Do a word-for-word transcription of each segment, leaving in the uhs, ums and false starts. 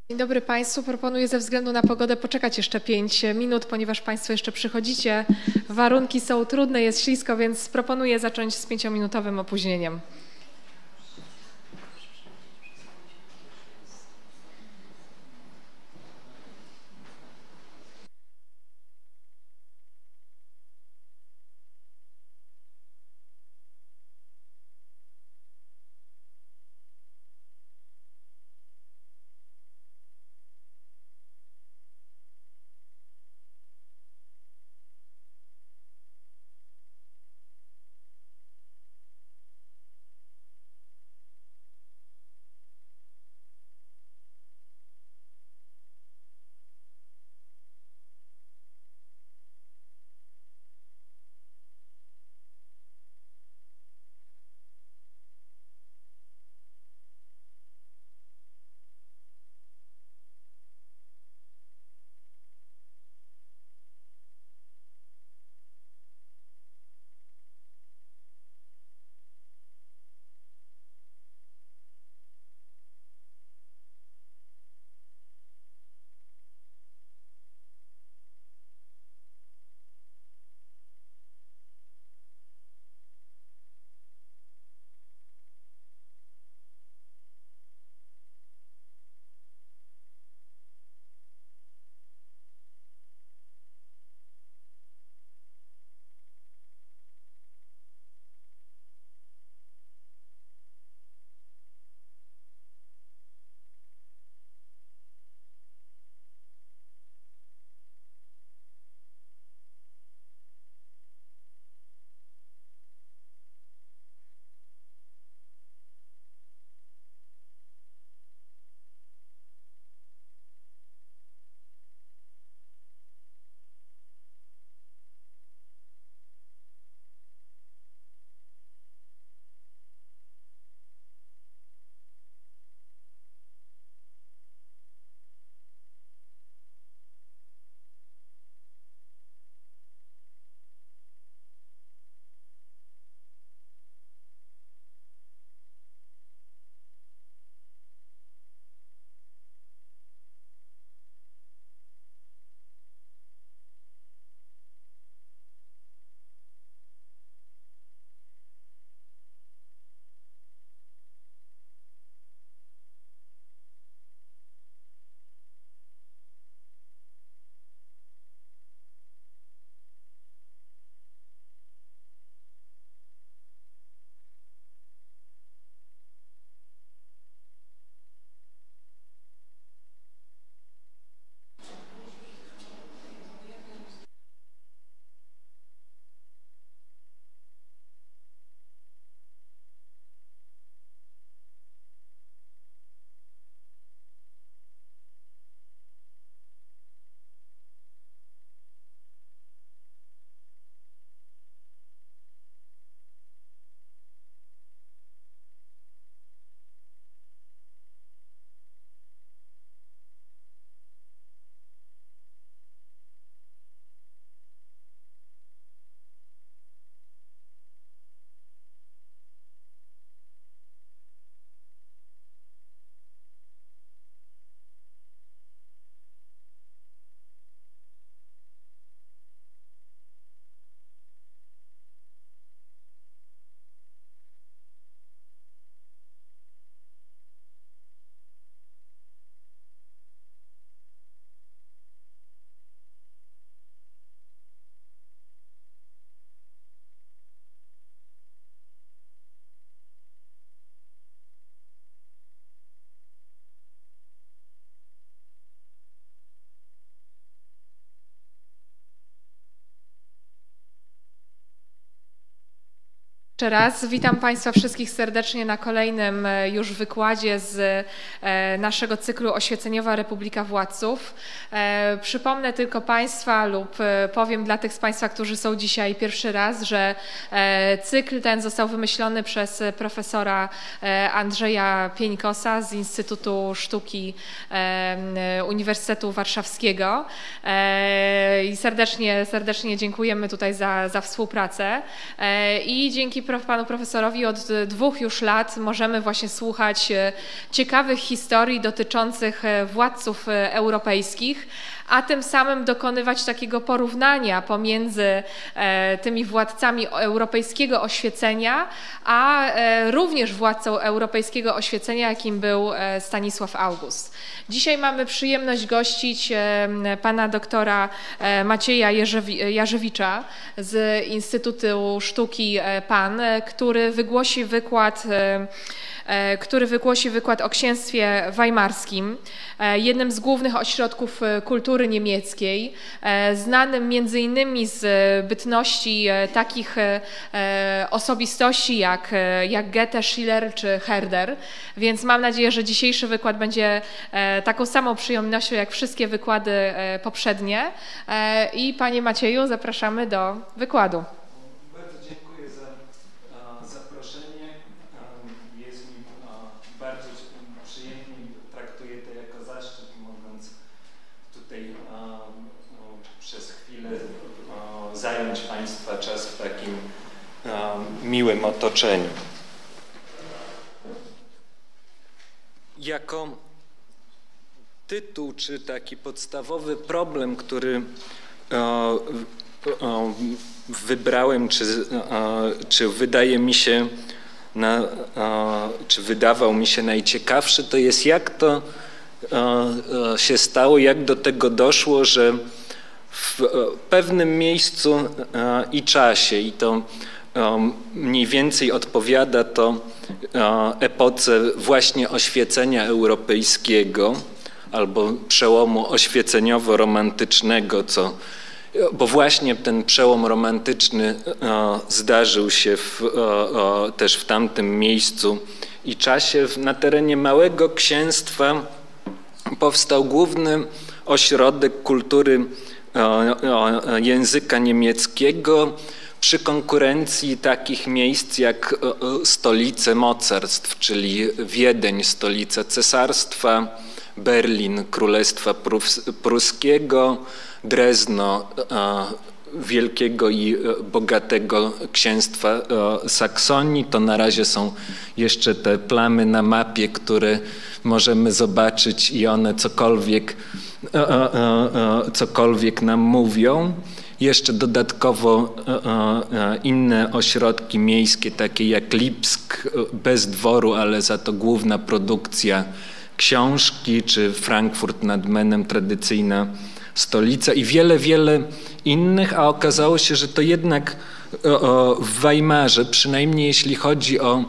Dzień dobry Państwu. Proponuję ze względu na pogodę poczekać jeszcze pięć minut, ponieważ Państwo jeszcze przychodzicie. Warunki są trudne, jest ślisko, więc proponuję zacząć z pięciominutowym opóźnieniem. Jeszcze raz witam Państwa wszystkich serdecznie na kolejnym już wykładzie z naszego cyklu Oświeceniowa Republika Władców. Przypomnę tylko Państwa lub powiem dla tych z Państwa, którzy są dzisiaj pierwszy raz, że cykl ten został wymyślony przez profesora Andrzeja Pieńkosa z Instytutu Sztuki Uniwersytetu Warszawskiego i serdecznie, serdecznie dziękujemy tutaj za, za współpracę i dzięki panu profesorowi od dwóch już lat możemy właśnie słuchać ciekawych historii dotyczących władców europejskich, a tym samym dokonywać takiego porównania pomiędzy tymi władcami europejskiego oświecenia, a również władcą europejskiego oświecenia, jakim był Stanisław August. Dzisiaj mamy przyjemność gościć pana doktora Macieja Jarzewicza z Instytutu Sztuki PAN, który wygłosi wykład który wygłosi wykład o księstwie weimarskim, jednym z głównych ośrodków kultury niemieckiej, znanym między innymi z bytności takich osobistości jak, jak Goethe, Schiller czy Herder, więc mam nadzieję, że dzisiejszy wykład będzie taką samą przyjemnością jak wszystkie wykłady poprzednie. I panie Macieju, zapraszamy do wykładu. Zająć Państwa czas w takim um, miłym otoczeniu. Jako tytuł, czy taki podstawowy problem, który o, o, wybrałem, czy, o, czy wydaje mi się, na, o, czy wydawał mi się najciekawszy, to jest jak to o, o, się stało, jak do tego doszło, że w pewnym miejscu i czasie, i to mniej więcej odpowiada to epoce właśnie oświecenia europejskiego albo przełomu oświeceniowo-romantycznego, co, bo właśnie ten przełom romantyczny zdarzył się w, też w tamtym miejscu i czasie. Na terenie Małego Księstwa powstał główny ośrodek kultury języka niemieckiego przy konkurencji takich miejsc jak stolice mocarstw, czyli Wiedeń, stolica cesarstwa, Berlin, Królestwa Pruskiego, Drezno, wielkiego i bogatego księstwa Saksonii. To na razie są jeszcze te plamy na mapie, które możemy zobaczyć i one cokolwiek cokolwiek nam mówią. Jeszcze dodatkowo inne ośrodki miejskie, takie jak Lipsk, bez dworu, ale za to główna produkcja książki, czy Frankfurt nad Menem, tradycyjna stolica i wiele, wiele innych, a okazało się, że to jednak w Weimarze, przynajmniej jeśli chodzi o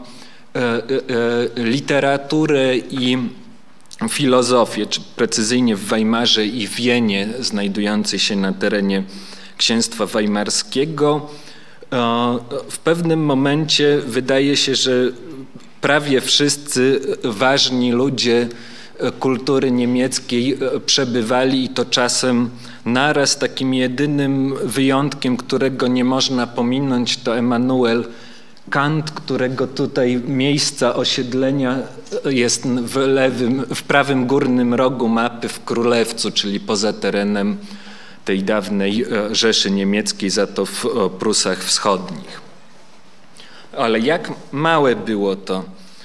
literaturę i filozofię, czy precyzyjnie w Weimarze i Wienie, znajdującej się na terenie Księstwa Weimarskiego, w pewnym momencie wydaje się, że prawie wszyscy ważni ludzie kultury niemieckiej przebywali i to czasem naraz. Takim jedynym wyjątkiem, którego nie można pominąć, to Emanuel Kant, którego tutaj miejsca osiedlenia jest w lewym, w prawym górnym rogu mapy w Królewcu, czyli poza terenem tej dawnej Rzeszy Niemieckiej, za to w Prusach Wschodnich. Ale jak małe było to,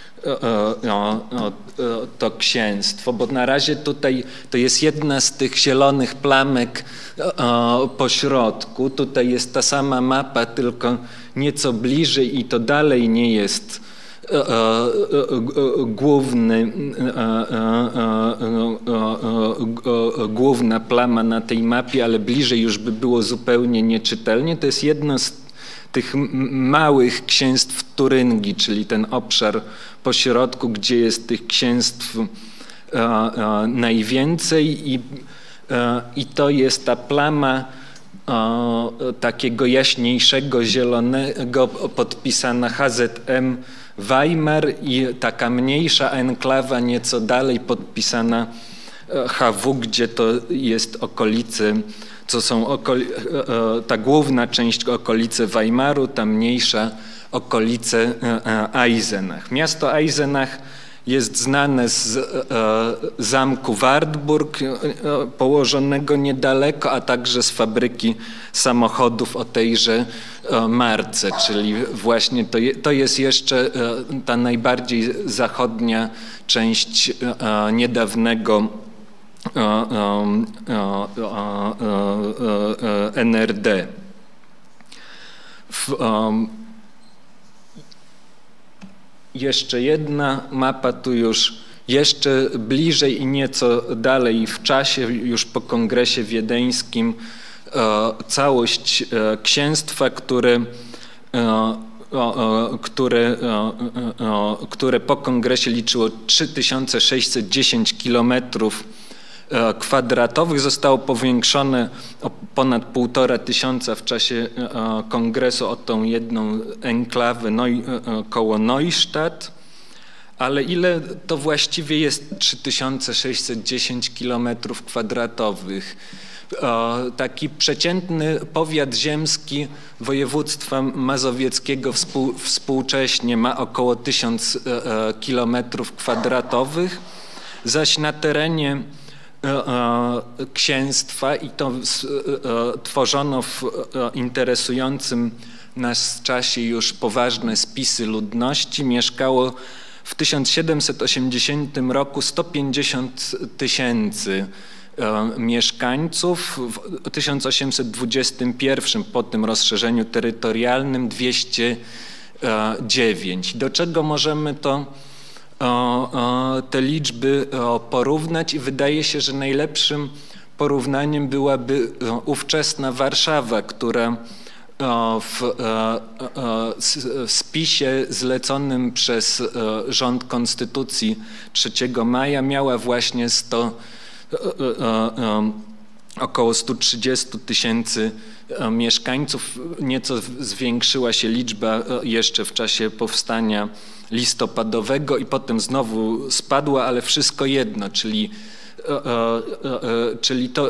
to księstwo, bo na razie tutaj to jest jedna z tych zielonych plamek po środku. Tutaj jest ta sama mapa, tylko nieco bliżej i to dalej nie jest główny, główna plama na tej mapie, ale bliżej już by było zupełnie nieczytelnie. To jest jedno z tych małych księstw Turyngii, czyli ten obszar po środku, gdzie jest tych księstw najwięcej i, i to jest ta plama takiego jaśniejszego zielonego podpisana H Z M Weimar i taka mniejsza enklawa nieco dalej podpisana H W, gdzie to jest okolice, co są okoli, ta główna część okolice Weimaru, ta mniejsza okolice Eisenach. Miasto Eisenach jest znane z zamku Wartburg położonego niedaleko, a także z fabryki samochodów o tejże marce, czyli właśnie to, je, to jest jeszcze ta najbardziej zachodnia część niedawnego N R D. W, um, jeszcze jedna mapa tu już jeszcze bliżej i nieco dalej w czasie, już po kongresie wiedeńskim, e, całość e, księstwa, które, e, e, które, e, e, które po kongresie liczyło trzy tysiące sześćset dziesięć kilometrów kwadratowych, zostało powiększone o ponad półtora tysiąca w czasie kongresu o tą jedną enklawę Neu, koło Neustadt, ale ile to właściwie jest trzy tysiące sześćset dziesięć kilometrów kwadratowych? Taki przeciętny powiat ziemski województwa mazowieckiego współ, współcześnie ma około tysiąc kilometrów kwadratowych, zaś na terenie księstwa, i to tworzono w interesującym nas czasie już poważne spisy ludności, mieszkało w tysiąc siedemset osiemdziesiątym roku sto pięćdziesiąt tysięcy mieszkańców, w tysiąc osiemset dwudziestym pierwszym po tym rozszerzeniu terytorialnym dwieście dziewięć. Do czego możemy to te liczby porównać i wydaje się, że najlepszym porównaniem byłaby ówczesna Warszawa, która w spisie zleconym przez rząd Konstytucji trzeciego maja miała właśnie sto, około stu trzydziestu tysięcy mieszkańców. Nieco zwiększyła się liczba jeszcze w czasie powstania listopadowego i potem znowu spadła, ale wszystko jedno, czyli, czyli to,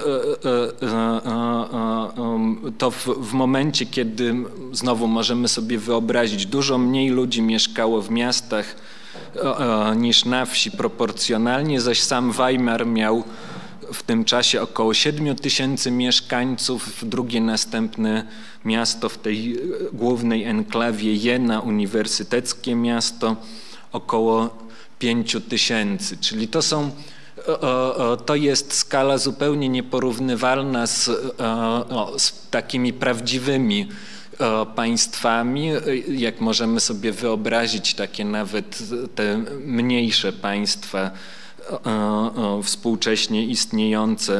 to w, w momencie, kiedy znowu możemy sobie wyobrazić, dużo mniej ludzi mieszkało w miastach niż na wsi proporcjonalnie, zaś sam Weimar miał w tym czasie około siedmiu tysięcy mieszkańców, drugie następne miasto w tej głównej enklawie Jena, uniwersyteckie miasto, około pięciu tysięcy. Czyli to są, to jest skala zupełnie nieporównywalna z, z takimi prawdziwymi państwami, jak możemy sobie wyobrazić takie nawet te mniejsze państwa współcześnie istniejące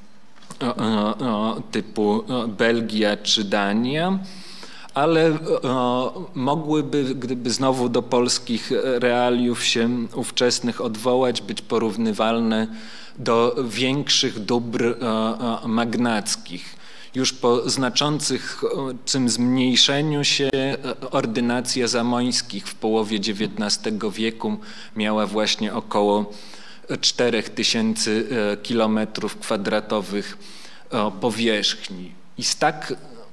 typu Belgia czy Dania, ale mogłyby, gdyby znowu do polskich realiów się ówczesnych odwołać, być porównywalne do większych dóbr magnackich. Już po znaczącym zmniejszeniu się ordynacja Zamoyskich w połowie dziewiętnastego wieku miała właśnie około czterech tysięcy kilometrów kwadratowych powierzchni. I z tak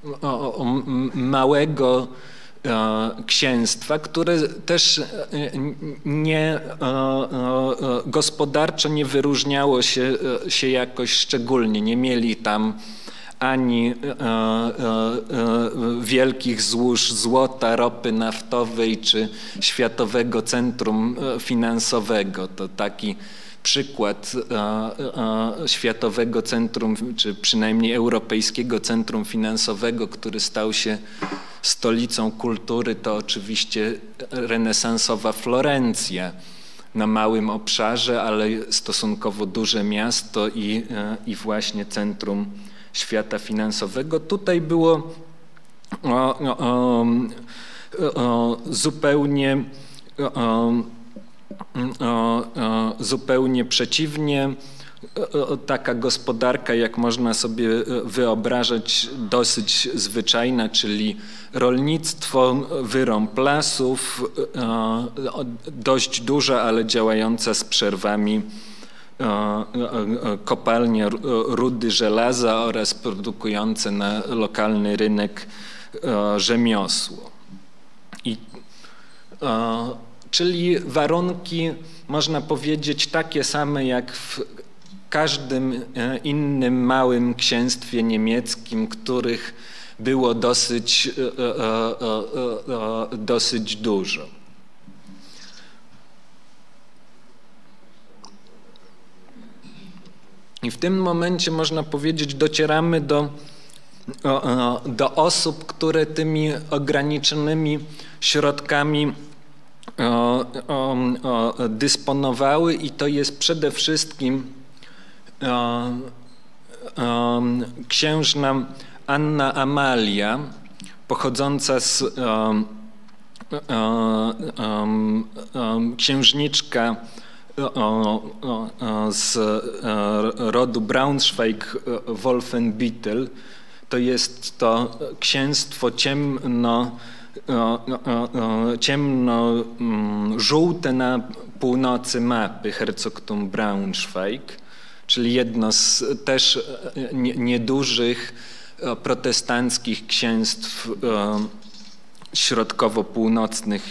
małego księstwa, które też nie, gospodarczo nie wyróżniało się, się jakoś szczególnie, nie mieli tam ani e, e, e, wielkich złóż złota, ropy naftowej czy Światowego Centrum Finansowego. To taki przykład e, e, Światowego Centrum, czy przynajmniej Europejskiego Centrum Finansowego, który stał się stolicą kultury, to oczywiście renesansowa Florencja na małym obszarze, ale stosunkowo duże miasto i, e, i właśnie centrum świata finansowego. Tutaj było o, o, o, zupełnie, o, o, zupełnie przeciwnie. Taka gospodarka, jak można sobie wyobrażać, dosyć zwyczajna, czyli rolnictwo, wyrąb lasów, dość duża, ale działająca z przerwami kopalnie rudy żelaza oraz produkujące na lokalny rynek rzemiosło. I czyli warunki, można powiedzieć, takie same jak w każdym innym małym księstwie niemieckim, których było dosyć, dosyć dużo. I w tym momencie, można powiedzieć, docieramy do, do osób, które tymi ograniczonymi środkami dysponowały, i to jest przede wszystkim księżna Anna Amalia, pochodząca z księżniczka z rodu Braunschweig-Wolfenbüttel. To jest to księstwo ciemno, ciemno-żółte na północy mapy, Herzogtum Braunschweig, czyli jedno z też niedużych protestanckich księstw środkowo-północnych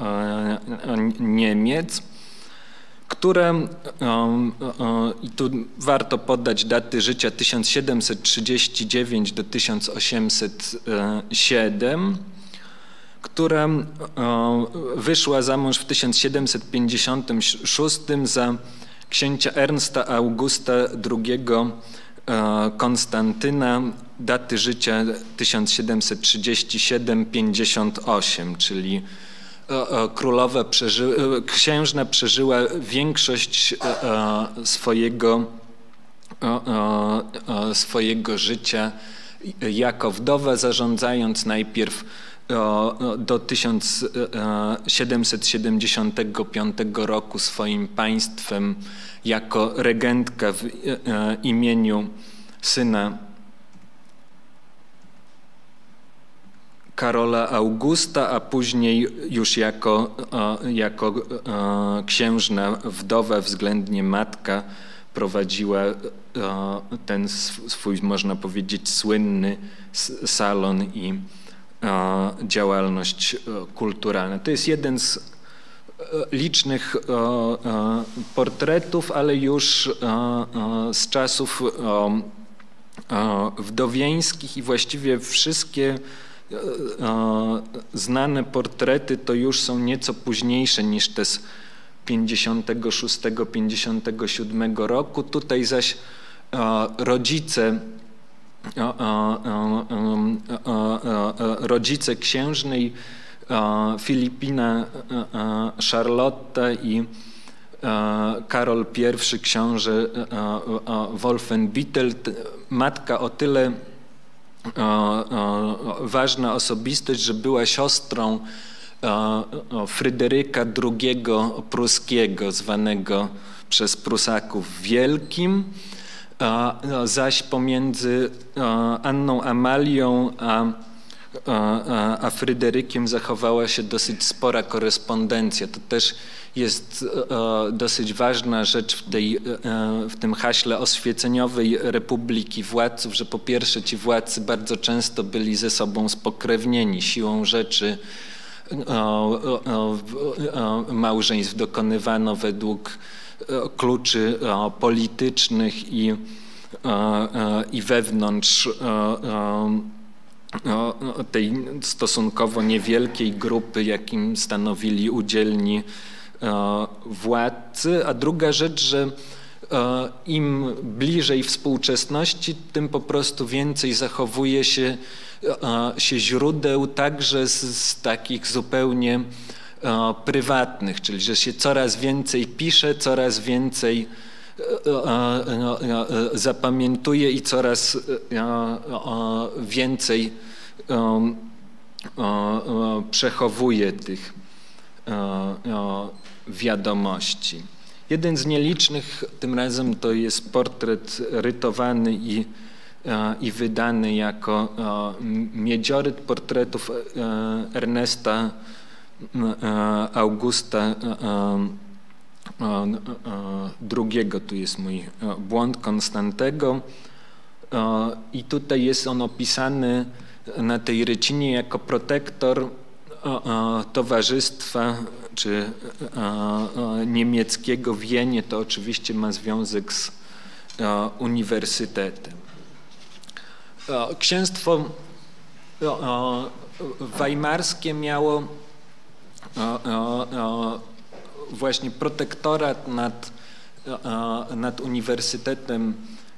Niemiec, które, i tu warto podać daty życia, tysiąc siedemset trzydzieści dziewięć do tysiąc osiemset siedem, która wyszła za mąż w tysiąc siedemset pięćdziesiątym szóstym za księcia Ernsta Augusta drugiego Konstantyna, daty życia tysiąc siedemset trzydzieści siedem do pięćdziesiąt osiem, czyli królowa przeży, księżna przeżyła większość swojego, swojego życia jako wdowa, zarządzając najpierw do tysiąc siedemset siedemdziesiątego piątego roku swoim państwem jako regentka w imieniu syna Karola Augusta, a później już jako, jako księżna wdowa, względnie matka, prowadziła ten swój, można powiedzieć, słynny salon i działalność kulturalna. To jest jeden z licznych portretów, ale już z czasów wdowieńskich, i właściwie wszystkie znane portrety to już są nieco późniejsze niż te z pięćdziesiątego szóstego do pięćdziesiątego siódmego roku. Tutaj zaś rodzice rodzice księżnej, Filipina Charlotta i Karol I, książę Wolfenbüttel. Matka o tyle ważna osobistość, że była siostrą Fryderyka drugiego Pruskiego, zwanego przez Prusaków Wielkim, zaś pomiędzy Anną Amalią a, a Fryderykiem zachowała się dosyć spora korespondencja. To też jest dosyć ważna rzecz w, tej, w tym haśle oświeceniowej Republiki Władców, że po pierwsze ci władcy bardzo często byli ze sobą spokrewnieni siłą rzeczy. Małżeństw dokonywano według kluczy politycznych i, i wewnątrz tej stosunkowo niewielkiej grupy, jakim stanowili udzielni władcy. A druga rzecz, że im bliżej współczesności, tym po prostu więcej zachowuje się, się źródeł także z, z takich zupełnie prywatnych, czyli że się coraz więcej pisze, coraz więcej zapamiętuje i coraz więcej przechowuje tych wiadomości. Jeden z nielicznych, tym razem to jest portret rytowany i, i wydany jako miedzioryt portretów Ernesta Augusta drugiego. Tu jest mój błąd, Konstantego. I tutaj jest on opisany na tej rycinie jako protektor Towarzystwa czy niemieckiego w Jenie, to oczywiście ma związek z uniwersytetem. Księstwo weimarskie miało właśnie protektorat nad, nad Uniwersytetem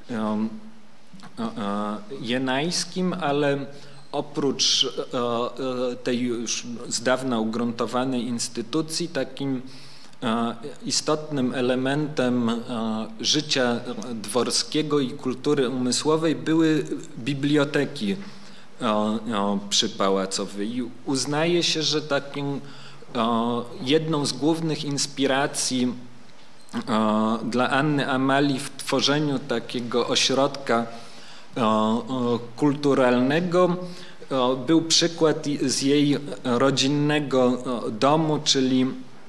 Jenajskim, ale oprócz tej już z dawna ugruntowanej instytucji, takim istotnym elementem życia dworskiego i kultury umysłowej były biblioteki przypałacowe. I uznaje się, że taką jedną z głównych inspiracji dla Anny Amalii w tworzeniu takiego ośrodka kulturalnego był przykład z jej rodzinnego domu, czyli,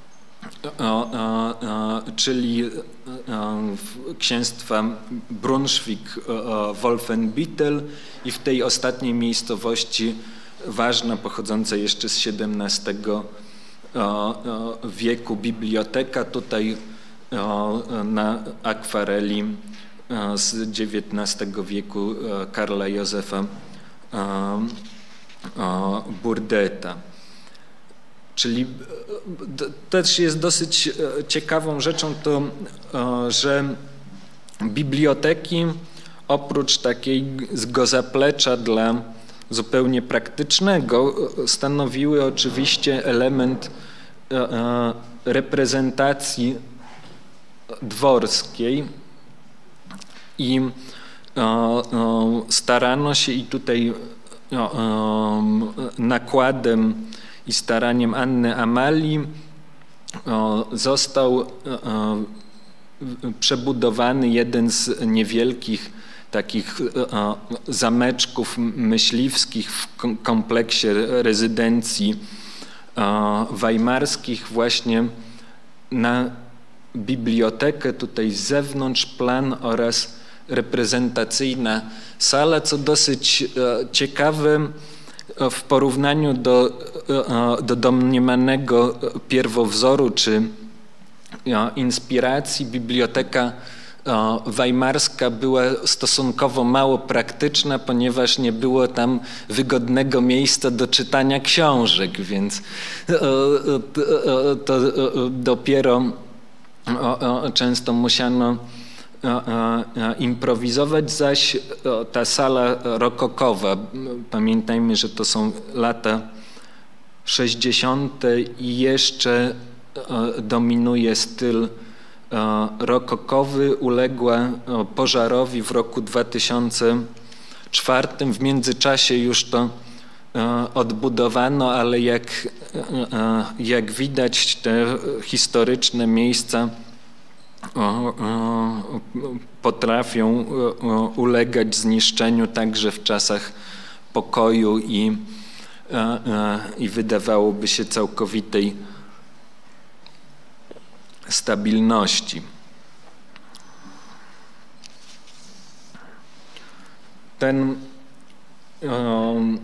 czyli księstwa Brunswick-Wolfenbüttel i w tej ostatniej miejscowości ważna, pochodząca jeszcze z siedemnastego wieku biblioteka, tutaj na akwareli z dziewiętnastego wieku Karla Józefa Burdetta. Czyli też jest dosyć ciekawą rzeczą to, że biblioteki oprócz takiego zaplecza dla zupełnie praktycznego stanowiły oczywiście element reprezentacji dworskiej i starano się i tutaj nakładem i staraniem Anny Amalii został przebudowany jeden z niewielkich takich zameczków myśliwskich w kompleksie rezydencji weimarskich właśnie na bibliotekę, tutaj z zewnątrz plan oraz reprezentacyjna sala, co dosyć ciekawe w porównaniu do, do domniemanego pierwowzoru czy inspiracji. Biblioteka weimarska była stosunkowo mało praktyczna, ponieważ nie było tam wygodnego miejsca do czytania książek, więc to dopiero często musiano improwizować, zaś ta sala rokokowa, pamiętajmy, że to są lata sześćdziesiąte i jeszcze dominuje styl rokokowy, uległa pożarowi w roku dwa tysiące czwartym. W międzyczasie już to odbudowano, ale jak, jak widać, te historyczne miejsca potrafią ulegać zniszczeniu także w czasach pokoju i, i wydawałoby się całkowitej stabilności. Ten um,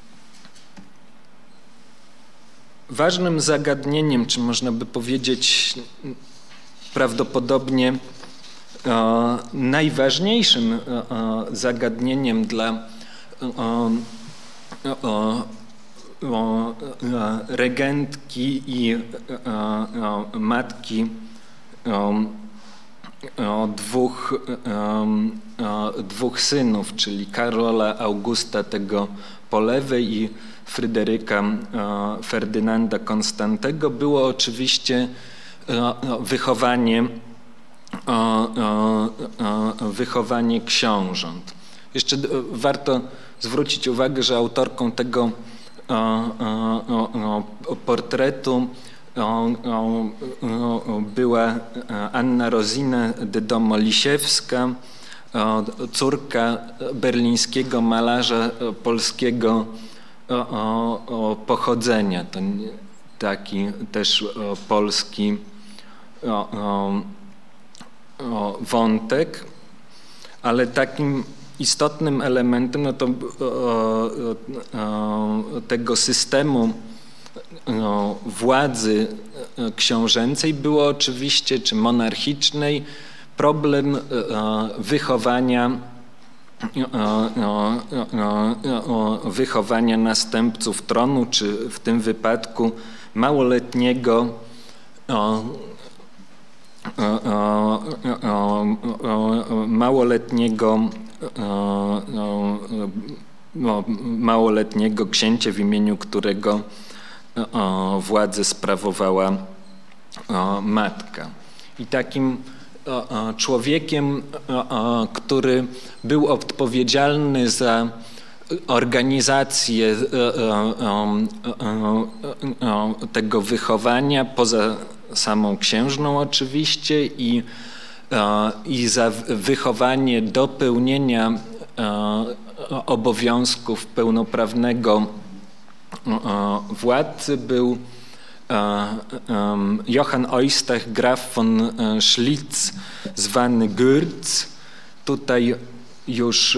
ważnym zagadnieniem, czy można by powiedzieć prawdopodobnie e, najważniejszym e, zagadnieniem dla e, e, regentki i matki dwóch, dwóch synów, czyli Karola Augusta tego po lewej i Fryderyka Ferdynanda Konstantego, było oczywiście wychowanie, wychowanie książąt. Jeszcze warto zwrócić uwagę, że autorką tego portretu była Anna Rozina de Domolisiewska, córka berlińskiego malarza polskiego pochodzenia. To taki też polski wątek, ale takim istotnym elementem no to, o, o, tego systemu no, władzy książęcej było oczywiście, czy monarchicznej, problem wychowania, wychowania następców tronu, czy w tym wypadku małoletniego małoletniego no, małoletniego księcia, w imieniu którego władzę sprawowała matka. I takim człowiekiem, który był odpowiedzialny za organizację tego wychowania, poza samą księżną oczywiście, i, i za wychowanie do pełnienia obowiązków pełnoprawnego władcy, był Johann Eustach, Graf von Schlitz, zwany Gürz. Tutaj już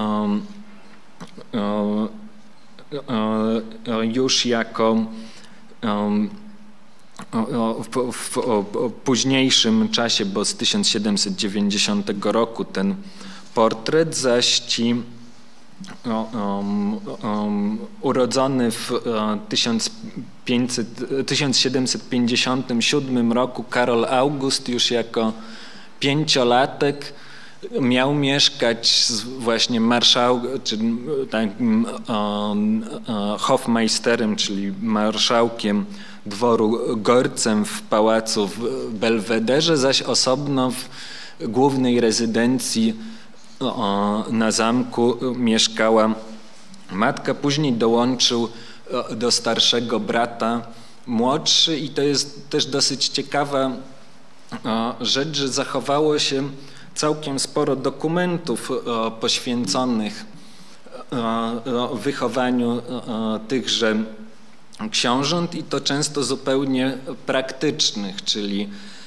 już jako w, w, w późniejszym czasie, bo z tysiąc siedemset dziewięćdziesiątego roku ten portret, zaś ci Um, um, urodzony w tysiąc siedemset pięćdziesiątym siódmym roku Karol August już jako pięciolatek miał mieszkać z właśnie marszałkiem, czy takim um, hofmeisterem, czyli marszałkiem dworu Gorcem w pałacu w Belwederze, zaś osobno w głównej rezydencji na zamku mieszkała matka. Później dołączył do starszego brata młodszy, i to jest też dosyć ciekawa rzecz, że zachowało się całkiem sporo dokumentów poświęconych wychowaniu tychże książąt, i to często zupełnie praktycznych, czyli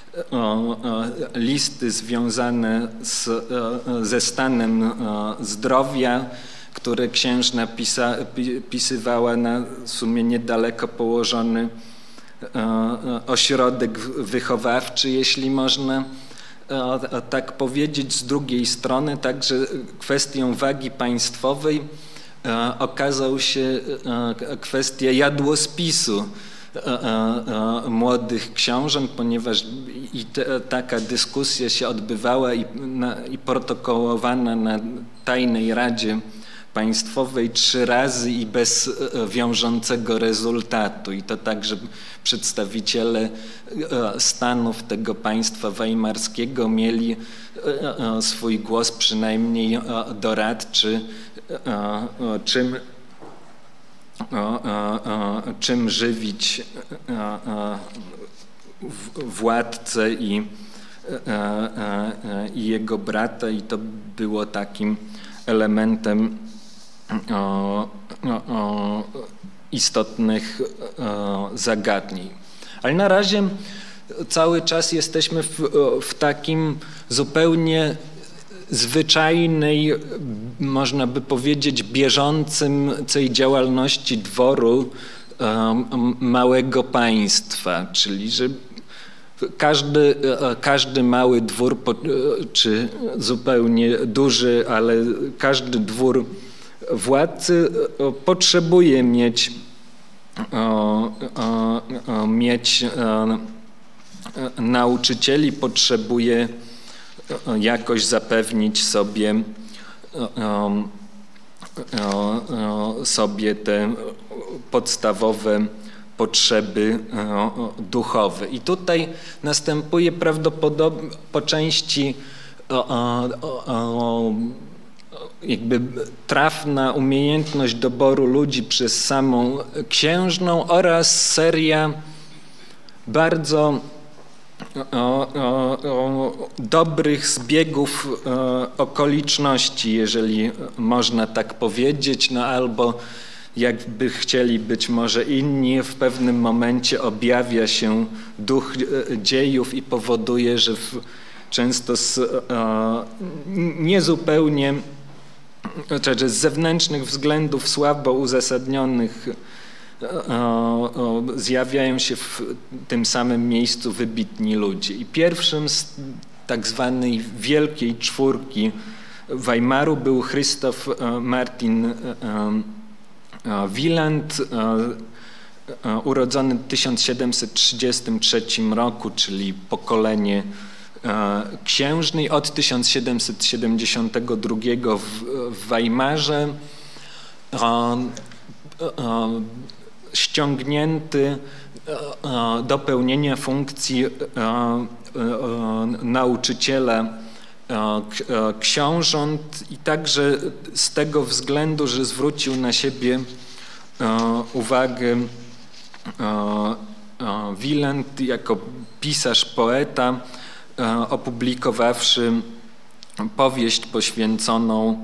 listy związane z, ze stanem zdrowia, które księżna pisa, pisywała na w sumie niedaleko położony ośrodek wychowawczy, jeśli można tak powiedzieć. Z drugiej strony także kwestią wagi państwowej okazał się kwestia jadłospisu młodych książąt, ponieważ i te, taka dyskusja się odbywała i, na, i protokołowana na Tajnej Radzie Państwowej trzy razy i bez wiążącego rezultatu. I to także przedstawiciele stanów tego państwa weimarskiego mieli swój głos przynajmniej doradczy, czym czym żywić władcę i, i jego brata, i to było takim elementem istotnych zagadnień. Ale na razie cały czas jesteśmy w, w takim zupełnie zwyczajnej, można by powiedzieć, bieżącej działalności dworu małego państwa, czyli że każdy, każdy mały dwór, czy zupełnie duży, ale każdy dwór władcy potrzebuje mieć, mieć nauczycieli, potrzebuje jakoś zapewnić sobie, sobie te podstawowe potrzeby duchowe. I tutaj następuje prawdopodobnie po części jakby trafna umiejętność doboru ludzi przez samą księżną oraz seria bardzo O, o, o dobrych zbiegów o, okoliczności, jeżeli można tak powiedzieć, no albo jakby chcieli być może inni, w pewnym momencie objawia się duch dziejów i powoduje, że w, często z o, niezupełnie, czy z zewnętrznych względów słabo uzasadnionych zjawiają się w tym samym miejscu wybitni ludzie. I pierwszym z tak zwanej wielkiej czwórki Weimaru był Christoph Martin Wieland, urodzony w tysiąc siedemset trzydziestym trzecim roku, czyli pokolenie księżnej, od tysiąc siedemset siedemdziesiątego drugiego w, w Weimarze, ściągnięty do pełnienia funkcji nauczyciela książąt i także z tego względu, że zwrócił na siebie uwagę Wieland jako pisarz, poeta, opublikowawszy powieść poświęconą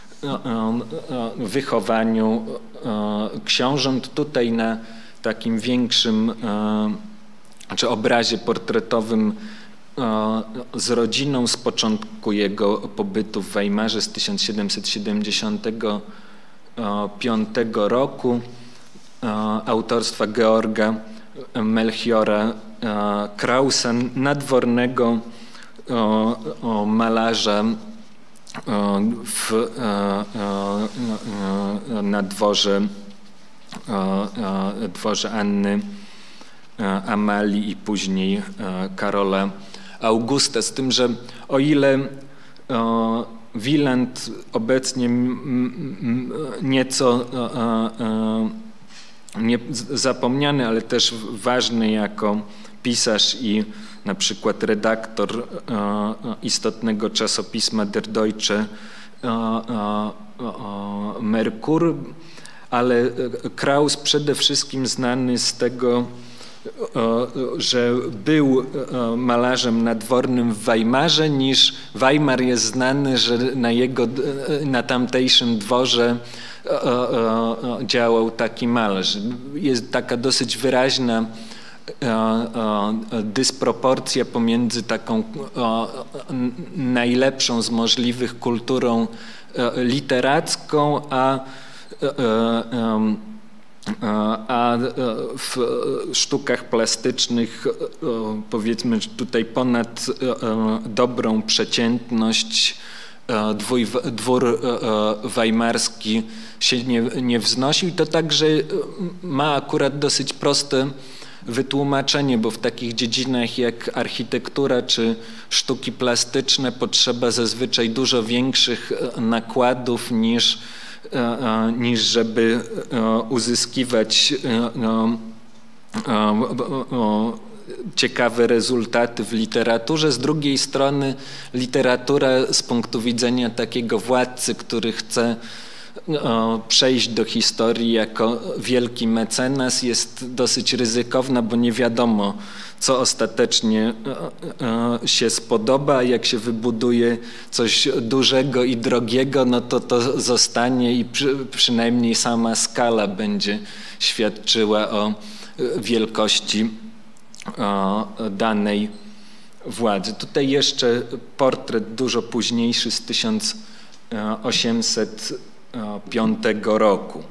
wychowaniu książąt. Tutaj na takim większym czy obrazie portretowym z rodziną z początku jego pobytu w Weimarze z tysiąc siedemset siedemdziesiątego piątego roku, autorstwa Georga Melchiora Krausa, nadwornego malarza w, na dworze, dworze Anny Amalii i później Karola Augusta. Z tym, że o ile Wieland obecnie nieco nie zapomniany, ale też ważny jako pisarz i na przykład redaktor istotnego czasopisma Der Deutsche Merkur, ale Kraus przede wszystkim znany z tego, że był malarzem nadwornym w Weimarze, niż Weimar jest znany, że na jego, na tamtejszym dworze działał taki malarz. Jest taka dosyć wyraźna dysproporcja pomiędzy taką najlepszą z możliwych kulturą literacką, a a w sztukach plastycznych, powiedzmy tutaj ponad dobrą przeciętność, dwój, dwór weimarski się nie, nie wznosił. I to także ma akurat dosyć proste wytłumaczenie, bo w takich dziedzinach jak architektura czy sztuki plastyczne potrzeba zazwyczaj dużo większych nakładów niż niż żeby uzyskiwać ciekawe rezultaty w literaturze. Z drugiej strony literatura z punktu widzenia takiego władcy, który chce przejść do historii jako wielki mecenas, jest dosyć ryzykowna, bo nie wiadomo, co ostatecznie się spodoba. Jak się wybuduje coś dużego i drogiego, no to to zostanie i przy, przynajmniej sama skala będzie świadczyła o wielkości danej władzy. Tutaj jeszcze portret dużo późniejszy z tysiąc osiemset piątego roku.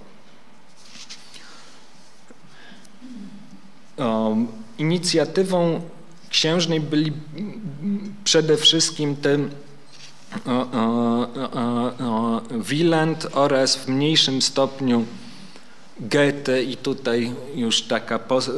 Inicjatywą księżnej byli przede wszystkim ten Wieland oraz w mniejszym stopniu Goethe, i tutaj już taka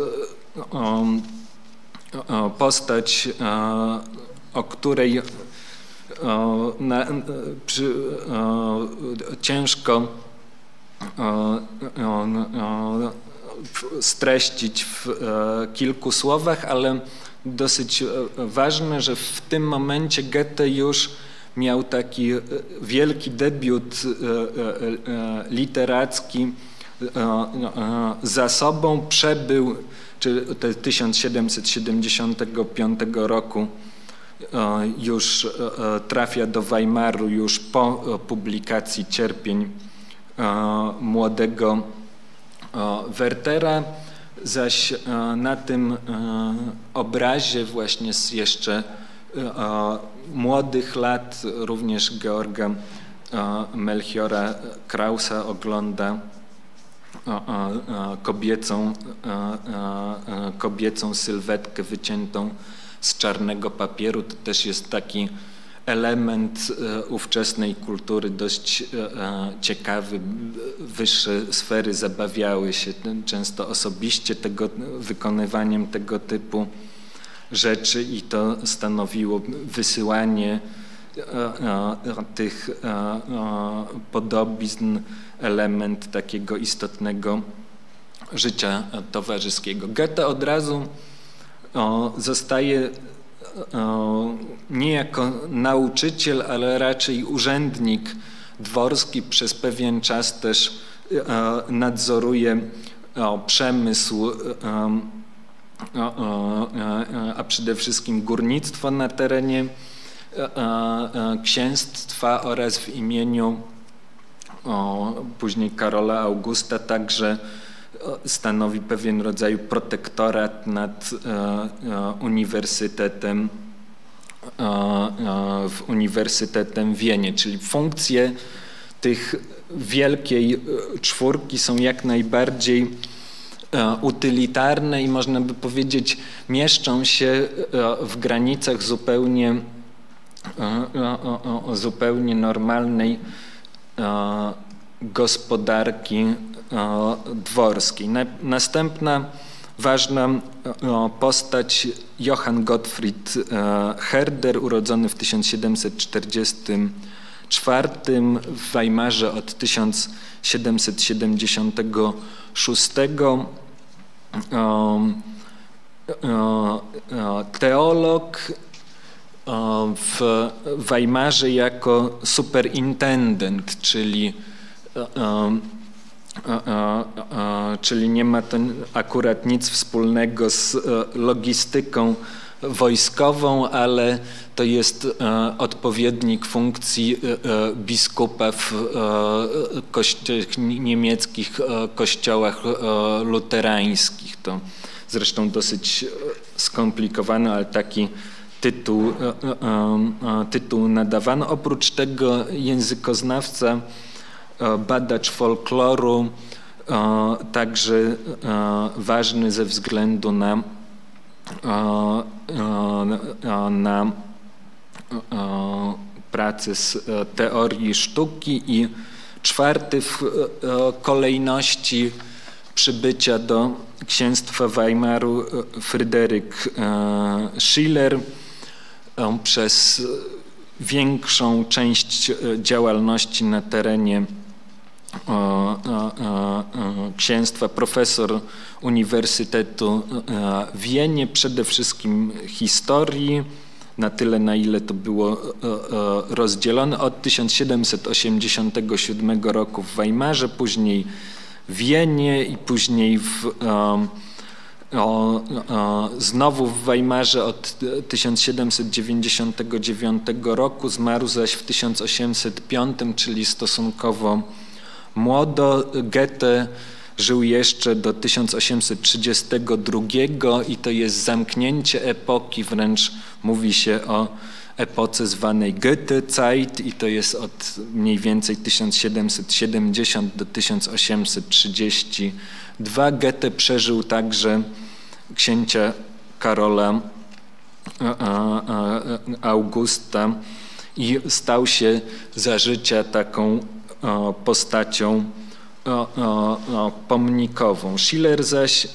postać, o której Na, przy, o, ciężko o, o, o, streścić w e, kilku słowach, ale dosyć ważne, że w tym momencie Goethe już miał taki wielki debiut e, e, literacki e, e, za sobą. Przebył, czy tysiąc siedemset siedemdziesiątego piątego roku już trafia do Weimaru już po publikacji Cierpień młodego Wertera, zaś na tym obrazie właśnie z jeszcze młodych lat również Georga Melchiora Krausa ogląda kobiecą, kobiecą sylwetkę wyciętą z czarnego papieru. To też jest taki element ówczesnej kultury dość ciekawy. Wyższe sfery zabawiały się często osobiście tego, wykonywaniem tego typu rzeczy i to stanowiło wysyłanie tych podobizn, element takiego istotnego życia towarzyskiego. Goethe od razu zostaje nie jako nauczyciel, ale raczej urzędnik dworski. Przez pewien czas też nadzoruje przemysł, a przede wszystkim górnictwo na terenie księstwa oraz w imieniu później Karola Augusta także stanowi pewien rodzaj protektorat nad uniwersytetem w Uniwersytetem w Wienie, czyli funkcje tych wielkiej czwórki są jak najbardziej utylitarne i można by powiedzieć mieszczą się w granicach zupełnie, zupełnie normalnej gospodarki dworskiej. Następna ważna postać Johann Gottfried Herder, urodzony w tysiąc siedemset czterdziestym czwartym w Weimarze od tysiąc siedemset siedemdziesiątego szóstego. Teolog, w Weimarze jako superintendent, czyli czyli nie ma to akurat nic wspólnego z logistyką wojskową, w to jest odpowiednik funkcji biskupa w kości- niemieckich kościołach luterańskich. To zresztą dosyć skomplikowane, ale taki tytuł, tytuł nadawano. Oprócz tego językoznawca, badacz folkloru, także ważny ze względu na, na pracę z teorii sztuki i czwarty w kolejności przybycia do księstwa Weimaru Fryderyk Schiller. Przez większą część działalności na terenie księstwa profesor Uniwersytetu w Wienie, przede wszystkim historii, na tyle na ile to było rozdzielone, od tysiąc siedemset osiemdziesiątego siódmego roku w Weimarze, później w Wienie i później w, o, o, znowu w Weimarze od tysiąc siedemset dziewięćdziesiątego dziewiątego roku, zmarł zaś w tysiąc osiemset piątym, czyli stosunkowo młodo. Goethe żył jeszcze do tysiąc osiemset trzydziestego drugiego i to jest zamknięcie epoki, wręcz mówi się o epoce zwanej Goethezeit i to jest od mniej więcej tysiąc siedemset siedemdziesiątego do tysiąc osiemset trzydziestego drugiego. Goethe przeżył także księcia Karola Augusta i stał się za życia taką postacią pomnikową. Schiller zaś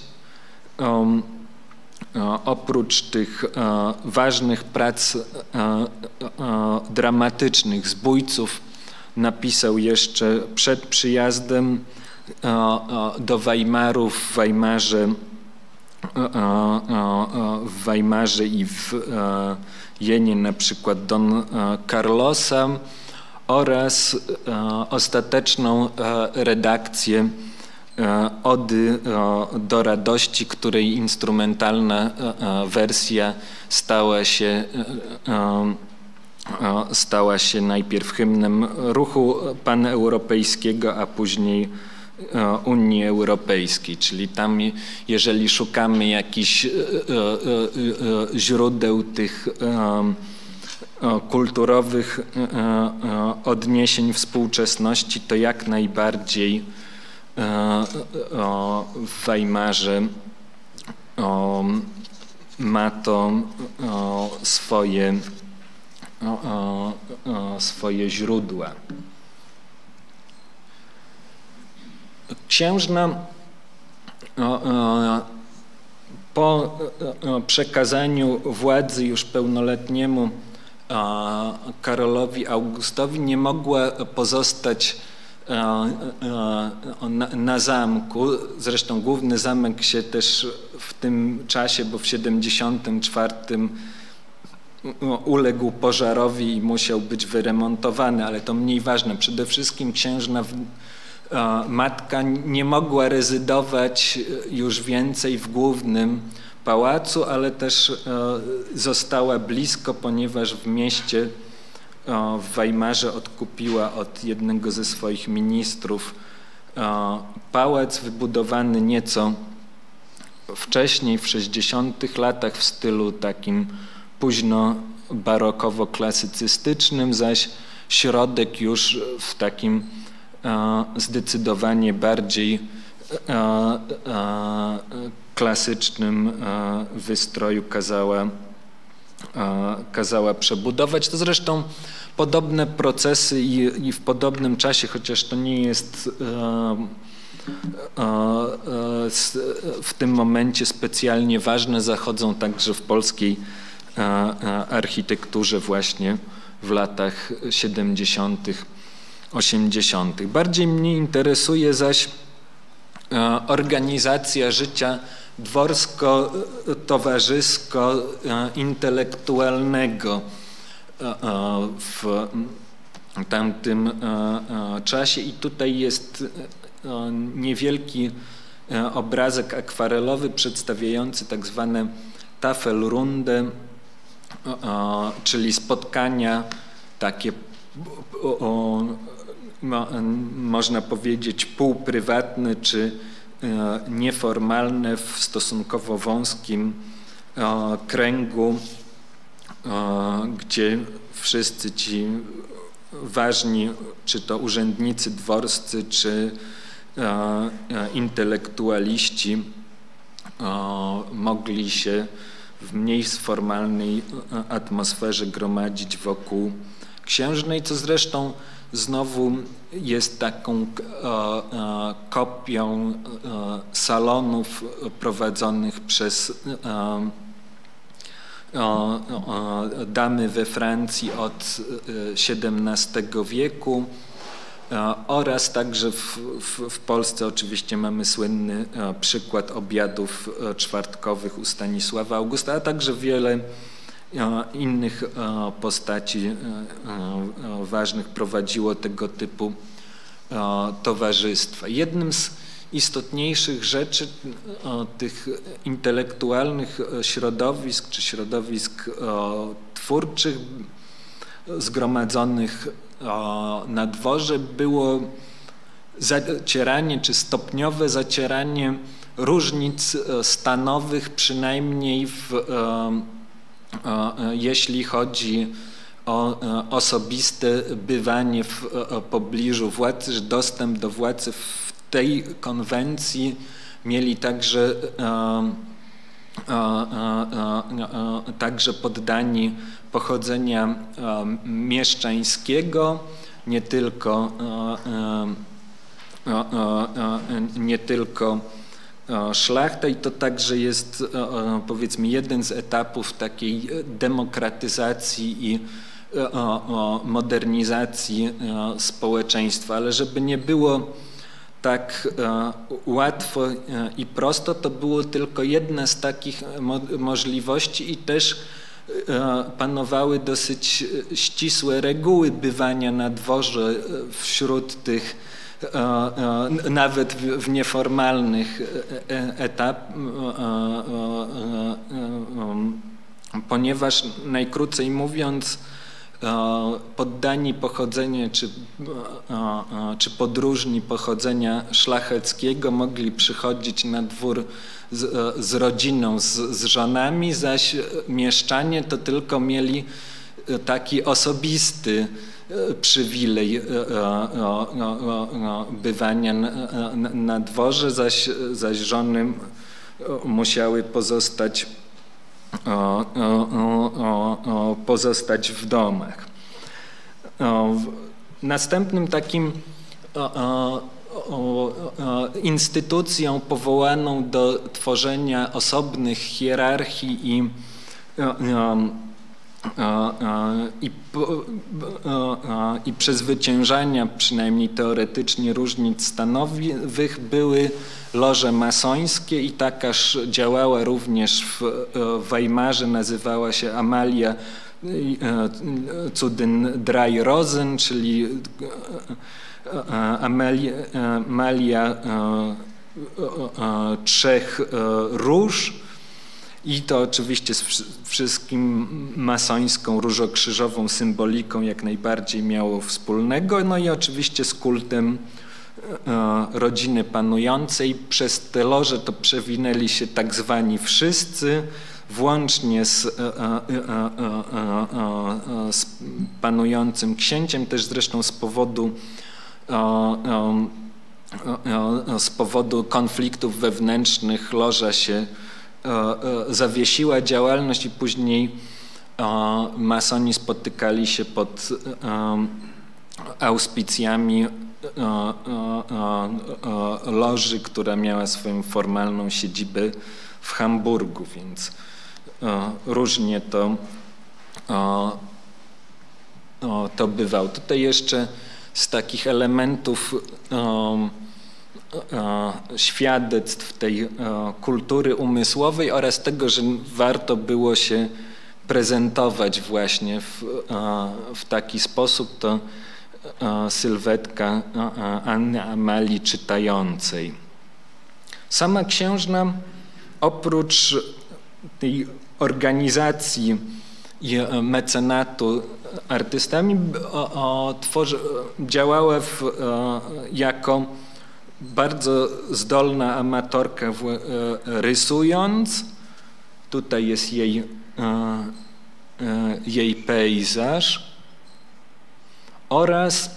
oprócz tych ważnych prac dramatycznych, Zbójców, napisał jeszcze przed przyjazdem do Weimaru w Weimarze, w Weimarze i w Jenie na przykład Don Carlosa oraz ostateczną redakcję Ody do radości, której instrumentalna wersja stała się, stała się najpierw hymnem ruchu paneuropejskiego, a później Unii Europejskiej, czyli tam jeżeli szukamy jakichś źródeł tych kulturowych odniesień współczesności, to jak najbardziej w Weimarze ma to swoje, swoje źródła. Księżna po przekazaniu władzy już pełnoletniemu Karolowi Augustowi nie mogła pozostać na zamku. Zresztą główny zamek się też w tym czasie, bo w siedemdziesiątym czwartym uległ pożarowi i musiał być wyremontowany, ale to mniej ważne. Przede wszystkim księżna matka nie mogła rezydować już więcej w głównym pałacu, ale też została blisko, ponieważ w mieście w Weimarze odkupiła od jednego ze swoich ministrów pałac wybudowany nieco wcześniej, w sześćdziesiątych latach, w stylu takim późno barokowo-klasycystycznym, zaś środek już w takim zdecydowanie bardziej klasycznym wystroju kazała, kazała przebudować. To zresztą podobne procesy i, i w podobnym czasie, chociaż to nie jest w tym momencie specjalnie ważne, zachodzą także w polskiej architekturze właśnie w latach siedemdziesiątych, osiemdziesiątych. Bardziej mnie interesuje zaś organizacja życia dworsko-towarzysko-intelektualnego w tamtym czasie i tutaj jest niewielki obrazek akwarelowy przedstawiający tak zwane Tafelrunde, czyli spotkania takie, można powiedzieć, półprywatne czy nieformalne w stosunkowo wąskim kręgu, gdzie wszyscy ci ważni, czy to urzędnicy dworscy, czy intelektualiści mogli się w mniej sformalnej atmosferze gromadzić wokół księżnej, co zresztą znowu jest taką kopią salonów prowadzonych przez damy we Francji od siedemnastego wieku oraz także w, w, w Polsce oczywiście mamy słynny przykład obiadów czwartkowych u Stanisława Augusta, a także wiele innych postaci ważnych prowadziło tego typu towarzystwa. Jednym z istotniejszych rzeczy tych intelektualnych środowisk czy środowisk twórczych zgromadzonych na dworze było zacieranie czy stopniowe zacieranie różnic stanowych, przynajmniej w, jeśli chodzi o osobiste bywanie w pobliżu władcy, że dostęp do władzy w tej konwencji mieli także, także poddani pochodzenia mieszczańskiego, nie tylko, nie tylko szlachta, i to także jest, powiedzmy, jeden z etapów takiej demokratyzacji i modernizacji społeczeństwa, ale żeby nie było tak łatwo i prosto, to było tylko jedna z takich możliwości i też panowały dosyć ścisłe reguły bywania na dworze wśród tych nawet w nieformalnych etapach, ponieważ najkrócej mówiąc poddani pochodzenia czy, czy podróżni pochodzenia szlacheckiego mogli przychodzić na dwór z, z rodziną, z, z żonami, zaś mieszczanie to tylko mieli taki osobisty przywilej bywania na dworze, zaś, zaś żony musiały pozostać, pozostać w domach. Następnym takim instytucją powołaną do tworzenia osobnych hierarchii i, i, i przezwyciężania przynajmniej teoretycznie różnic stanowych były loże masońskie i takaż działała również w Weimarze, nazywała się Amalia zu den drei Rosen, czyli Amalia, Amalia trzech róż, i to oczywiście z wszystkim masońską, różokrzyżową symboliką jak najbardziej miało wspólnego, no i oczywiście z kultem rodziny panującej. Przez te loże to przewinęli się tak zwani wszyscy, włącznie z, z panującym księciem, też zresztą z powodu z powodu konfliktów wewnętrznych loża się zawiesiła działalność i później masoni spotykali się pod auspicjami loży, która miała swoją formalną siedzibę w Hamburgu, więc różnie to, to bywało. Tutaj jeszcze z takich elementów świadectw tej kultury umysłowej oraz tego, że warto było się prezentować właśnie w, w taki sposób, to sylwetka Anny Amalii czytającej. Sama księżna oprócz tej organizacji i mecenatu artystami o, o, tworzy, działała w, o, jako bardzo zdolna amatorka w, e, rysując. Tutaj jest jej, e, e, jej pejzaż oraz,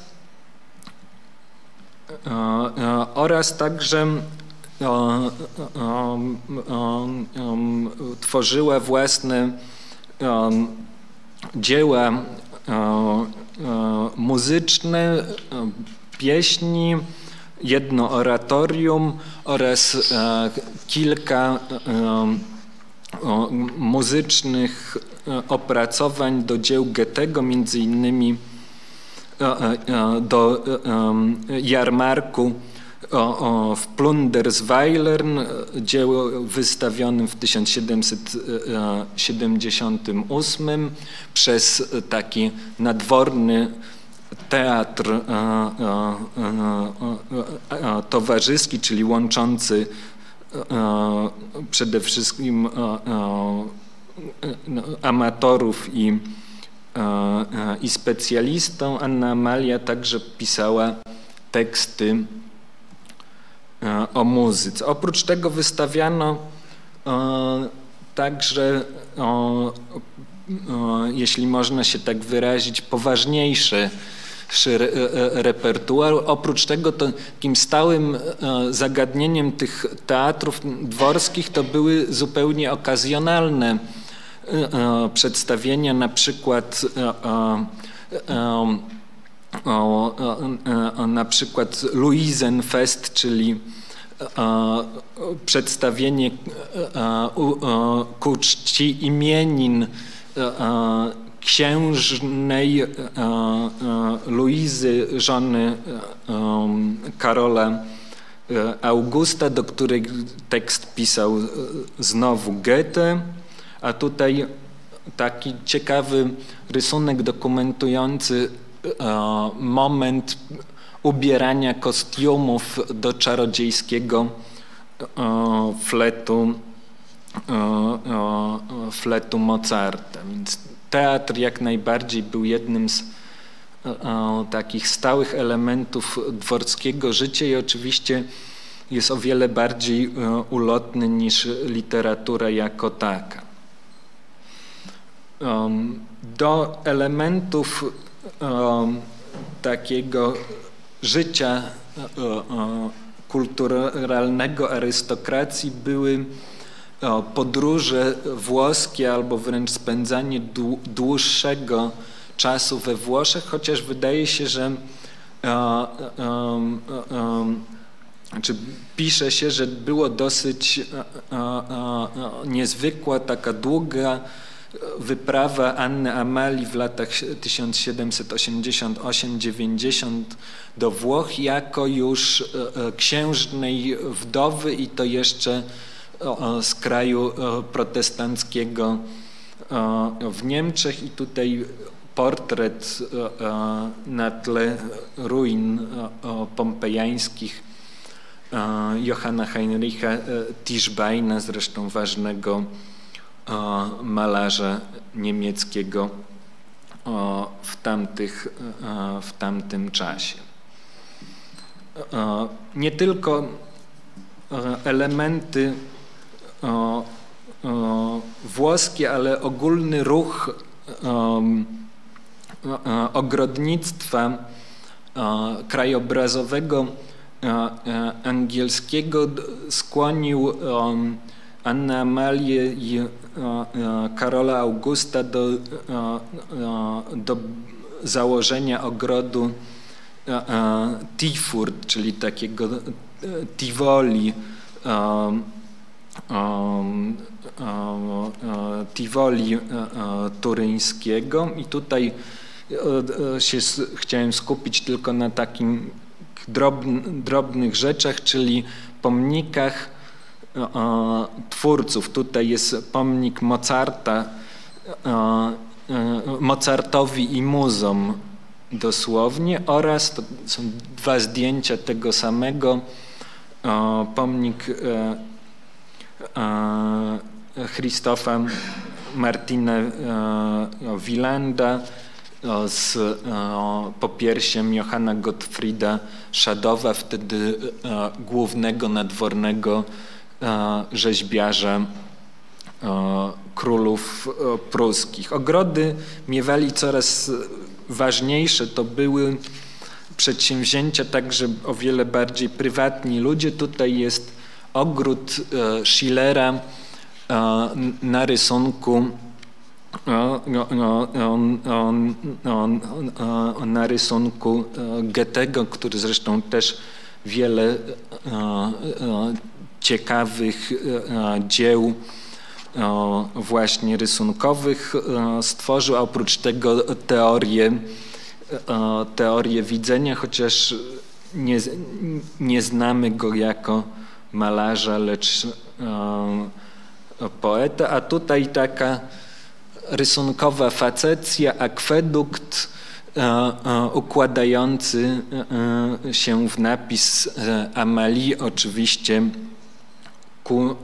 e, e, oraz także e, e, e, e, tworzyła własne e, dzieła e, e, muzyczne, e, pieśni, jedno oratorium oraz e, kilka e, o, muzycznych e, opracowań do dzieł Goethego, między innymi e, e, do e, jarmarku o, o, w Plundersweilern, dzieło wystawionym w tysiąc siedemset siedemdziesiątym ósmym przez taki nadworny teatr a, a, a, a, towarzyski, czyli łączący a, przede wszystkim a, a, amatorów i, a, i specjalistą. Anna Amalia także pisała teksty a, o muzyce. Oprócz tego wystawiano a, także, o, o, jeśli można się tak wyrazić, poważniejsze repertuar. Oprócz tego to takim stałym zagadnieniem tych teatrów dworskich to były zupełnie okazjonalne przedstawienia, na przykład na przykład Luisenfest, czyli przedstawienie ku czci imienin księżnej Luizy, żony Karola Augusta, do której tekst pisał znowu Goethe, a tutaj taki ciekawy rysunek dokumentujący moment ubierania kostiumów do czarodziejskiego fletu, fletu Mozarta. Więc teatr jak najbardziej był jednym z o, takich stałych elementów dworskiego życia i oczywiście jest o wiele bardziej o, ulotny niż literatura jako taka. Um, do elementów takiego życia kulturalnego arystokracji były podróże włoskie albo wręcz spędzanie dłuższego czasu we Włoszech, chociaż wydaje się, że Znaczy, pisze się, że było dosyć a, a, a, niezwykła, taka długa wyprawa Anny Amalii w latach tysiąc siedemset osiemdziesiąt osiem dziewięćdziesiąt do Włoch jako już księżnej wdowy i to jeszcze z kraju protestanckiego w Niemczech i tutaj portret na tle ruin pompejańskich Johanna Heinricha Tischbeina, zresztą ważnego malarza niemieckiego w, tamtych, w tamtym czasie. Nie tylko elementy włoskie, ale ogólny ruch ogrodnictwa krajobrazowego angielskiego skłonił Annę Amalię i Karola Augusta do, do założenia ogrodu Tifurt, czyli takiego Tivoli, Tivoli turyńskiego i tutaj się chciałem skupić tylko na takim drobnych rzeczach, czyli pomnikach twórców. Tutaj jest pomnik Mozarta, Mozartowi i muzom dosłownie oraz to są dwa zdjęcia tego samego, pomnik Christopha Martina Wielanda z popiersiem Johanna Gottfrieda Schadowa, wtedy głównego nadwornego rzeźbiarza królów pruskich. Ogrody miewali coraz ważniejsze, to były przedsięwzięcia także o wiele bardziej prywatni ludzie. Tutaj jest ogród Schillera na rysunku na rysunku Goethego, który zresztą też wiele ciekawych dzieł właśnie rysunkowych stworzył, a oprócz tego teorię, teorię widzenia, chociaż nie, nie znamy go jako malarza, lecz poeta, a tutaj taka rysunkowa facecja, akwedukt układający się w napis Amalii, oczywiście ku,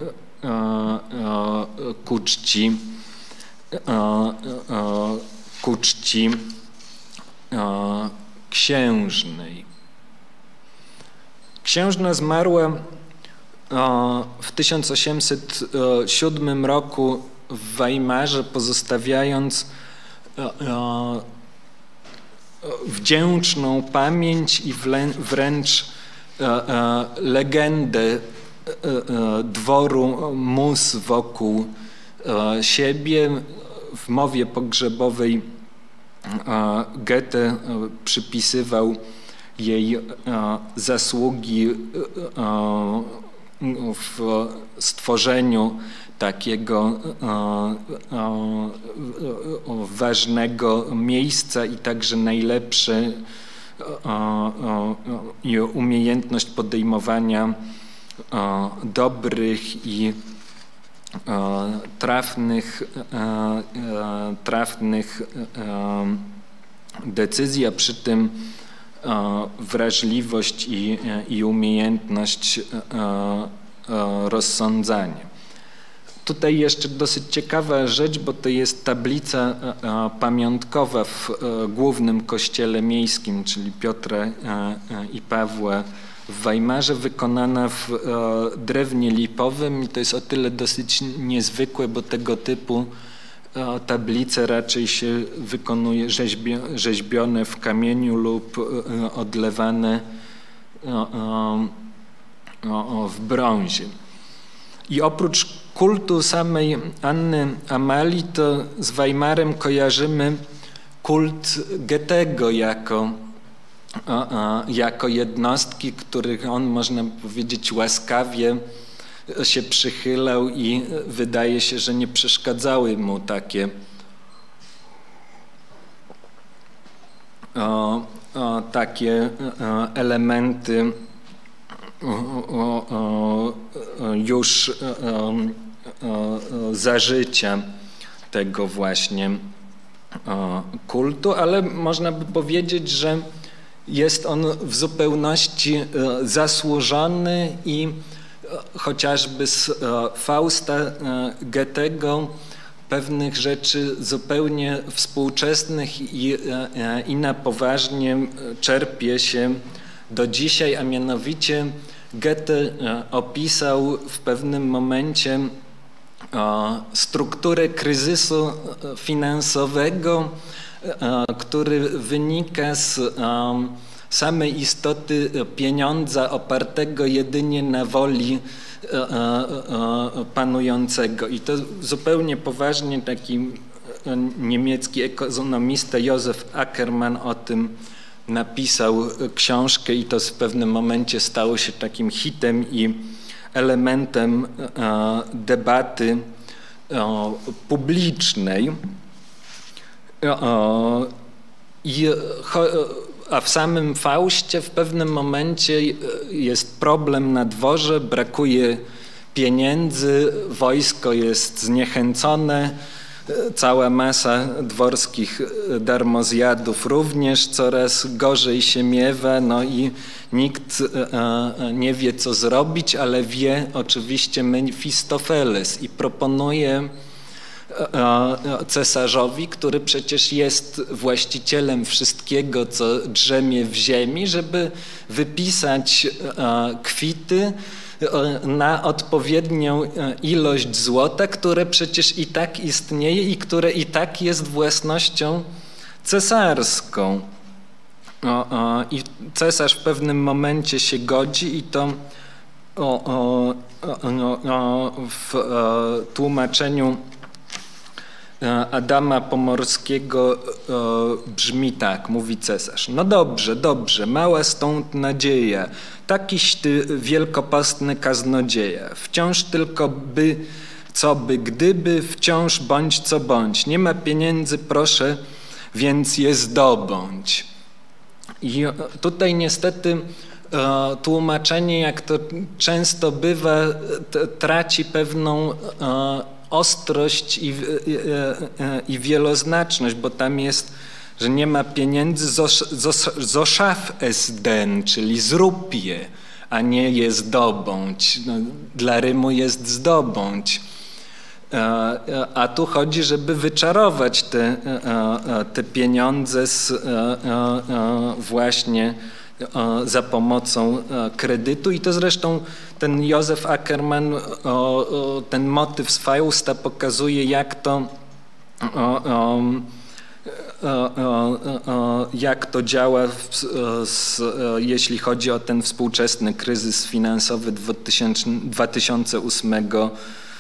ku czci, ku czci księżnej. Księżna zmarła w tysiąc osiemset siódmym roku w Weimarze, pozostawiając wdzięczną pamięć i wręcz legendę dworu mus wokół siebie. W mowie pogrzebowej Goethe przypisywał jej zasługi w stworzeniu takiego ważnego miejsca i także najlepsze umiejętność podejmowania dobrych i trafnych, trafnych decyzji, a przy tym wrażliwość i, i umiejętność rozsądzania. Tutaj jeszcze dosyć ciekawa rzecz, bo to jest tablica pamiątkowa w głównym kościele miejskim, czyli Piotra i Pawła w Weimarze, wykonana w drewnie lipowym i to jest o tyle dosyć niezwykłe, bo tego typu tablice raczej się wykonuje rzeźbio, rzeźbione w kamieniu lub odlewane w brązie. I oprócz kultu samej Anny Amalii, to z Weimarem kojarzymy kult Goethego jako, jako jednostki, których on, można powiedzieć, łaskawie się przychylał i wydaje się, że nie przeszkadzały mu takie o, o, takie elementy o, o, już o, o, za życia tego właśnie o, kultu, ale można by powiedzieć, że jest on w zupełności zasłużony i chociażby z Fausta Goethego pewnych rzeczy zupełnie współczesnych i, i na poważnie czerpie się do dzisiaj, a mianowicie Goethe opisał w pewnym momencie strukturę kryzysu finansowego, który wynika z samej istoty pieniądza opartego jedynie na woli panującego. I to zupełnie poważnie taki niemiecki ekonomista Josef Ackermann o tym napisał książkę i to w pewnym momencie stało się takim hitem i elementem debaty publicznej. I A w samym Faustie w pewnym momencie jest problem na dworze, brakuje pieniędzy, wojsko jest zniechęcone, cała masa dworskich darmozjadów również coraz gorzej się miewa, no i nikt nie wie, co zrobić, ale wie oczywiście Mefistofeles i proponuje cesarzowi, który przecież jest właścicielem wszystkiego, co drzemie w ziemi, żeby wypisać kwity na odpowiednią ilość złota, które przecież i tak istnieje i które i tak jest własnością cesarską. I cesarz w pewnym momencie się godzi i to w tłumaczeniu Adama Pomorskiego brzmi tak, mówi cesarz. No dobrze, dobrze, mała stąd nadzieja, takiś ty wielkopostny kaznodzieja, wciąż tylko by, co by, gdyby, wciąż bądź co bądź. Nie ma pieniędzy, proszę, więc je zdobądź. I tutaj niestety tłumaczenie, jak to często bywa, traci pewną ostrość i, i, i wieloznaczność, bo tam jest, że nie ma pieniędzy, zoschaff es denn, czyli zrób je, a nie je zdobądź. No, dla Rymu jest zdobądź. A tu chodzi, żeby wyczarować te, te pieniądze z właśnie za pomocą kredytu i to zresztą ten Josef Ackermann, ten motyw z Fausta pokazuje, jak to, jak to działa, jeśli chodzi o ten współczesny kryzys finansowy dwa tysiące ósmego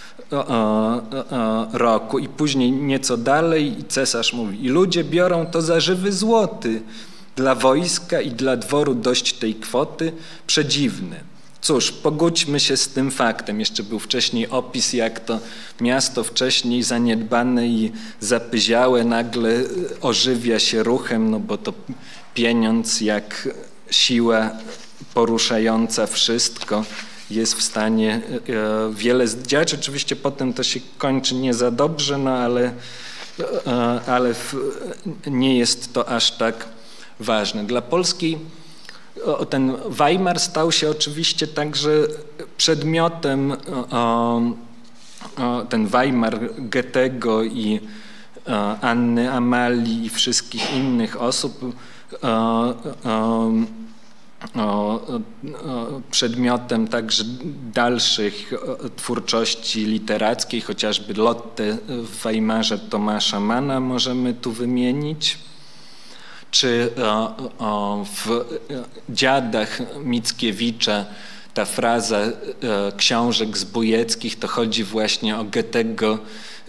roku. I później nieco dalej cesarz mówi, i ludzie biorą to za żywy złoty. Dla wojska i dla dworu dość tej kwoty, przedziwne. Cóż, pogódźmy się z tym faktem. Jeszcze był wcześniej opis, jak to miasto wcześniej zaniedbane i zapyziałe nagle ożywia się ruchem, no bo to pieniądz jak siła poruszająca wszystko jest w stanie wiele zdziałać. Oczywiście potem to się kończy nie za dobrze, no ale, ale nie jest to aż tak ważne. Dla Polski ten Weimar stał się oczywiście także przedmiotem, ten Weimar Goethego i Anny Amalii i wszystkich innych osób przedmiotem także dalszych twórczości literackiej, chociażby Lotte w Weimarze Tomasza Manna możemy tu wymienić, czy w Dziadach Mickiewicza ta fraza książek zbójeckich to chodzi właśnie o Goethego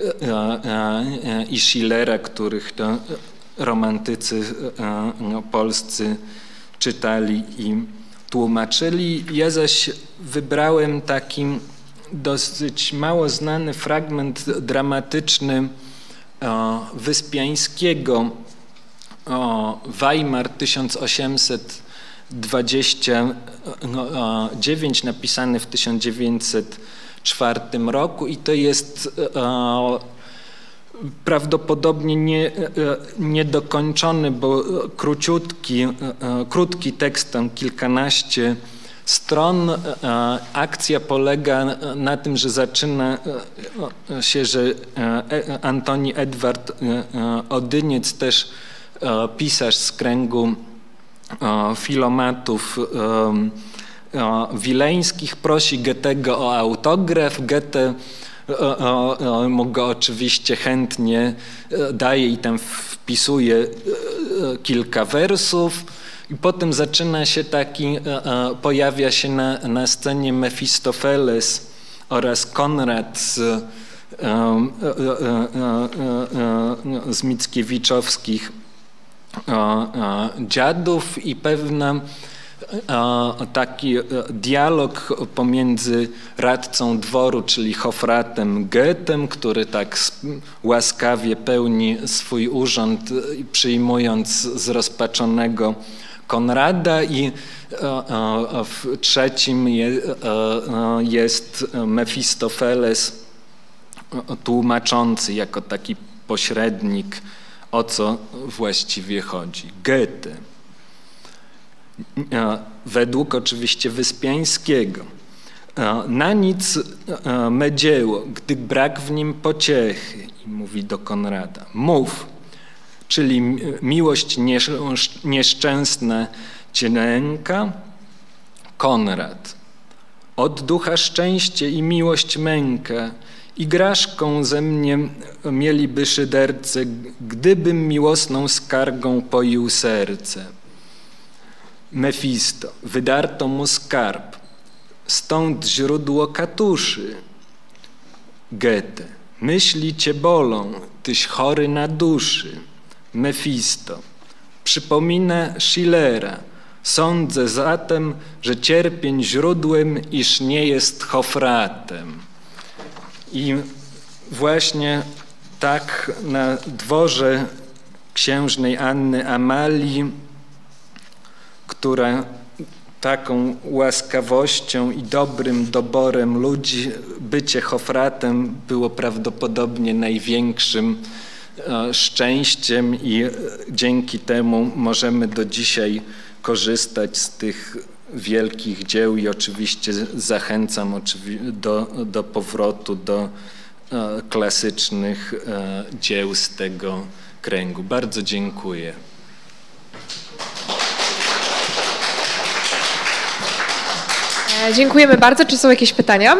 i Schillera, których to romantycy polscy czytali i tłumaczyli. Ja zaś wybrałem taki dosyć mało znany fragment dramatyczny Wyspiańskiego, Weimar tysiąc osiemset dwadzieścia dziewięć, napisany w tysiąc dziewięćset czwartym roku, i to jest prawdopodobnie nie, niedokończony, bo króciutki, krótki tekst, tam kilkanaście stron. Akcja polega na tym, że zaczyna się, że Antoni Edward Odyniec, też pisarz z kręgu filomatów wileńskich, prosi Goethego o autograf. Goethe mu go oczywiście chętnie daje i tam wpisuje kilka wersów, i potem zaczyna się taki, pojawia się na, na scenie Mefistofeles oraz Konrad z, z Mickiewiczowskich Dziadów i pewna taki dialog pomiędzy radcą dworu, czyli Hofratem Goethem, który tak łaskawie pełni swój urząd, przyjmując zrozpaczonego Konrada, i w trzecim jest Mefistofeles tłumaczący jako taki pośrednik, o co właściwie chodzi. Goethe, według oczywiście Wyspiańskiego: na nic me dzieło, gdy brak w nim pociechy. I mówi do Konrada: mów, czyli miłość nieszczęsna cię nęka? Konrad: od ducha szczęście i miłość męka, igraszką ze mnie mieliby szyderce, gdybym miłosną skargą poił serce. Mefisto: wydarto mu skarb, stąd źródło katuszy. Goethe: myśli cię bolą, tyś chory na duszy. Mefisto: przypomina Schillera, sądzę zatem, że cierpień źródłem, iż nie jest Hofratem. I właśnie tak na dworze księżnej Anny Amalii, która taką łaskawością i dobrym doborem ludzi, bycie Hofratem było prawdopodobnie największym szczęściem, i dzięki temu możemy do dzisiaj korzystać z tych wielkich dzieł, i oczywiście zachęcam do, do powrotu do klasycznych dzieł z tego kręgu. Bardzo dziękuję. Dziękujemy bardzo. Czy są jakieś pytania?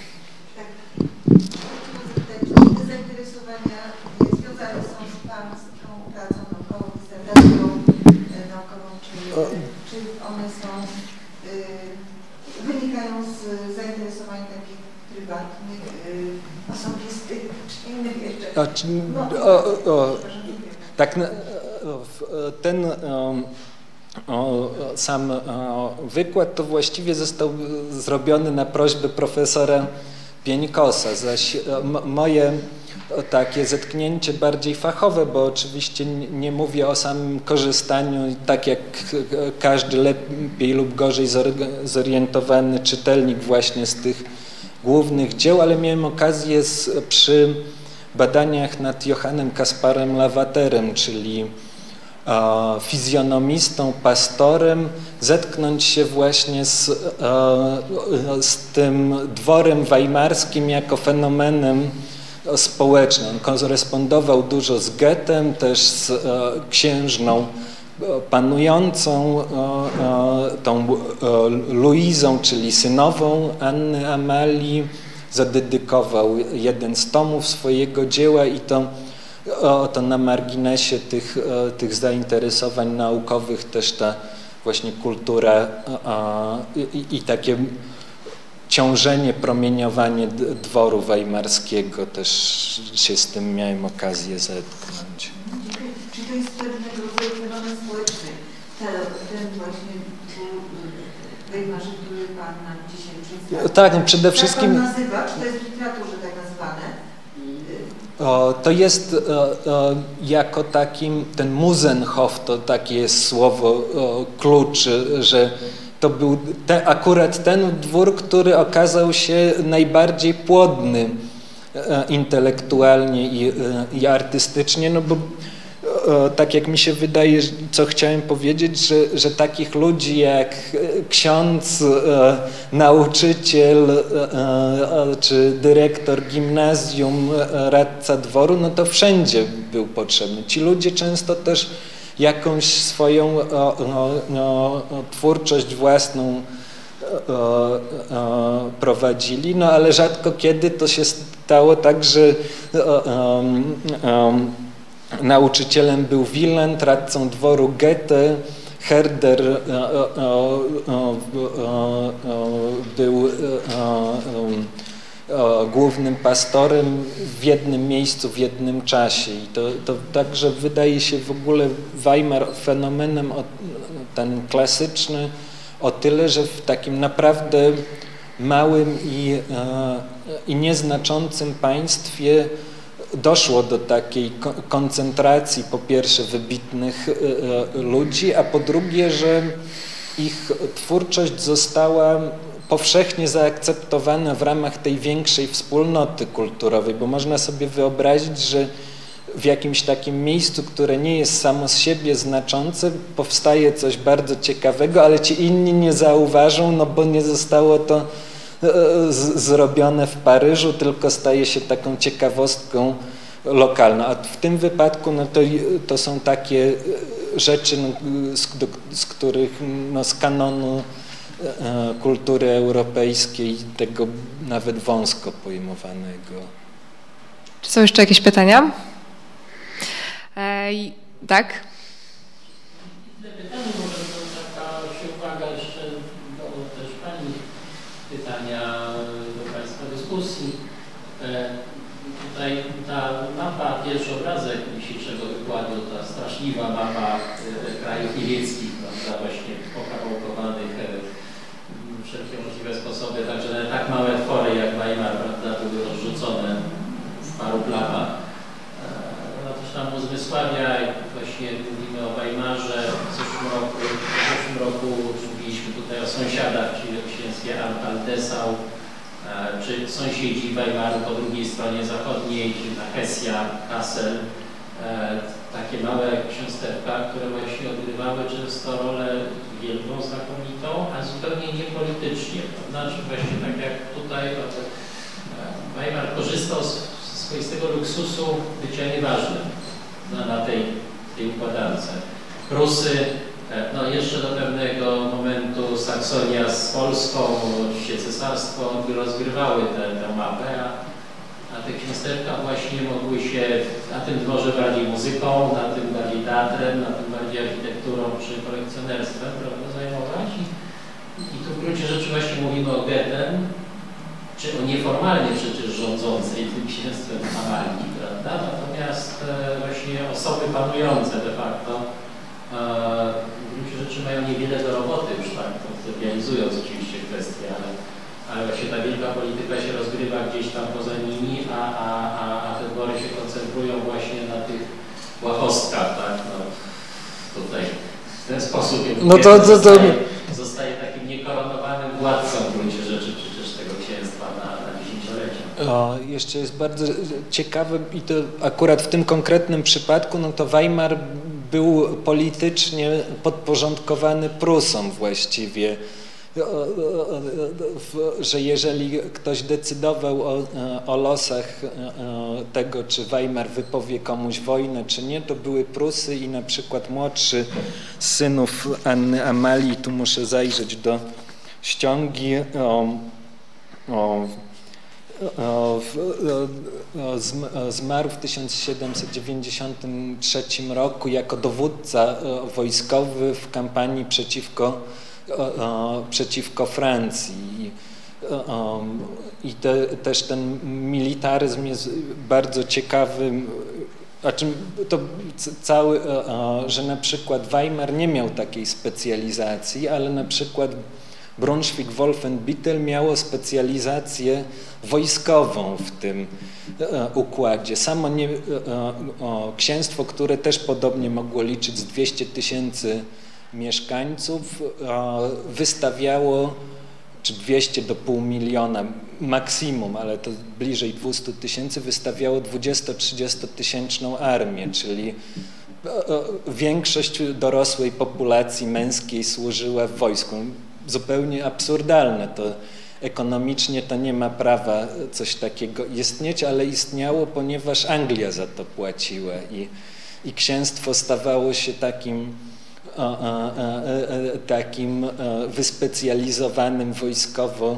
Zainteresowania związane są z Pańską pracą naukową, dysertacją naukową, czy, czy one są, y, wynikają z zainteresowań takich prywatnych, y, osobistych, czy innych jeszcze? A, czy, o, o, tak, ten O, sam o, wykład to właściwie został zrobiony na prośbę profesora Pieńkosa, zaś m, moje o, takie zetknięcie bardziej fachowe, bo oczywiście nie, nie mówię o samym korzystaniu, tak jak każdy lepiej lub gorzej zorientowany czytelnik właśnie z tych głównych dzieł, ale miałem okazję z, przy badaniach nad Johannem Kasparem Lavaterem, czyli fizjonomistą, pastorem, zetknąć się właśnie z, z tym dworem weimarskim jako fenomenem społecznym. On korespondował dużo z Goethem, też z księżną panującą tą Luizą, czyli synową Anny Amalii, zadedykował jeden z tomów swojego dzieła i to, to na marginesie tych, tych zainteresowań naukowych też ta właśnie kultura i, i takie ciążenie, promieniowanie dworu weimarskiego też się z tym miałem okazję zetknąć. Czy to jest pewnego rodzaju fenomen społeczny, ten, ten właśnie Weimarze, który Pan nam dzisiaj przedstawił? Tak, no przede wszystkim... Jak Pan nazywa? Czy to jest w literaturze tak nazwane? O, to jest o, o, jako takim, ten Musenhof to takie jest słowo o, klucz, że to był te, akurat ten dwór, który okazał się najbardziej płodny e, intelektualnie i, e, i artystycznie, no bo e, tak jak mi się wydaje, co chciałem powiedzieć, że, że takich ludzi jak ksiądz, e, nauczyciel e, e, czy dyrektor gimnazjum, e, radca dworu, no to wszędzie był potrzebny. Ci ludzie często też jakąś swoją o, o, o, twórczość własną o, o, prowadzili, no ale rzadko kiedy to się stało tak, że o, o, o, nauczycielem był Wieland, radcą dworu Goethe, Herder o, o, o, o, był o, o, głównym pastorem w jednym miejscu, w jednym czasie. I to, to także wydaje się w ogóle Weimar fenomenem o, ten klasyczny o tyle, że w takim naprawdę małym i, e, i nieznaczącym państwie doszło do takiej koncentracji po pierwsze wybitnych e, ludzi, a po drugie, że ich twórczość została powszechnie zaakceptowane w ramach tej większej wspólnoty kulturowej, bo można sobie wyobrazić, że w jakimś takim miejscu, które nie jest samo z siebie znaczące, powstaje coś bardzo ciekawego, ale ci inni nie zauważą, no bo nie zostało to z, zrobione w Paryżu, tylko staje się taką ciekawostką lokalną. A w tym wypadku no to, to są takie rzeczy, no, z, do, z których no, z kanonu kultury europejskiej, tego nawet wąsko pojmowanego. Czy są jeszcze jakieś pytania? Ej, tak? Pytanie może to taka się uwaga jeszcze do też Pani pytania do Państwa dyskusji. E, tutaj ta mapa, pierwszy obrazek dzisiejszego wykładu, ta straszliwa mapa e, krajów niemieckich, prawda, właśnie pokawałkowanych e, wszelkie możliwe sposoby, także tak małe twory jak Weimar, prawda, były rozrzucone w paru plamach. No to tam uzmysławia, właśnie mówimy o Weimarze, w zeszłym roku, w zeszłym roku mówiliśmy tutaj o sąsiadach, czyli o księstwie Alt-Dessau, czy sąsiedzi Weimaru po drugiej stronie zachodniej, czyli na Hesja, Kassel, takie małe ksiąstewka, które właśnie odgrywały często rolę wielką, znakomitą, a zupełnie niepolitycznie, prawda? Czy właśnie tak jak tutaj Weimar korzystał z swoistego luksusu bycia nieważnym na, na tej, tej układance. Prusy, no jeszcze do pewnego momentu Saksonia z Polską, oczywiście cesarstwo rozgrywały tę, tę mapę, a, a te księstewka właśnie mogły się na tym dworze bardziej muzyką, na tym bardziej teatrem, na tym bardziej architekturą czy kolekcjonerstwem, prawda, zajmować. I, i tu w gruncie rzeczy właśnie mówimy o Goethem, czy o nieformalnie przecież rządzącej tym księstwem Amalii, prawda? Natomiast e, właśnie osoby panujące de facto e, w gruncie rzeczy mają niewiele do roboty już tak, realizując oczywiście kwestie, ale, ale właśnie ta wielka polityka się rozgrywa gdzieś tam poza nimi, a, a, a, a te dwory się koncentrują właśnie na tych łachostkach, tak? No, tutaj w ten sposób no to, to, to... Zostaje, zostaje takim niekoronowanym władcą w gruncie rzeczy przecież tego księstwa na, na dziesięciolecia. O, jeszcze jest bardzo ciekawe i to akurat w tym konkretnym przypadku, no to Weimar był politycznie podporządkowany Prusom właściwie że jeżeli ktoś decydował o, o losach tego, czy Weimar wypowie komuś wojnę, czy nie, to były Prusy i na przykład młodszy z synów Anny Amalii, tu muszę zajrzeć do ściągi, o, o, o, o, zmarł w tysiąc siedemset dziewięćdziesiątym trzecim roku jako dowódca wojskowy w kampanii przeciwko przeciwko Francji. I te, też ten militaryzm jest bardzo ciekawy, a czym to cały, że na przykład Weimar nie miał takiej specjalizacji, ale na przykład Brunswick-Wolfenbüttel miało specjalizację wojskową w tym układzie. Samo nie, księstwo, które też podobnie mogło liczyć z dwieście tysięcy mieszkańców, wystawiało, czy dwieście do pół miliona maksimum, ale to bliżej dwustu tysięcy, wystawiało dwudziesto-trzydziestotysięczną armię, czyli większość dorosłej populacji męskiej służyła w wojsku. Zupełnie absurdalne to. Ekonomicznie to nie ma prawa coś takiego istnieć, ale istniało, ponieważ Anglia za to płaciła i, i księstwo stawało się takim takim wyspecjalizowanym wojskowo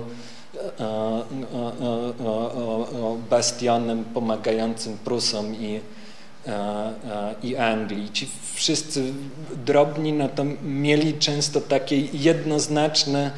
bastionem pomagającym Prusom i, i Anglii. Ci wszyscy drobni no to mieli często takie jednoznaczne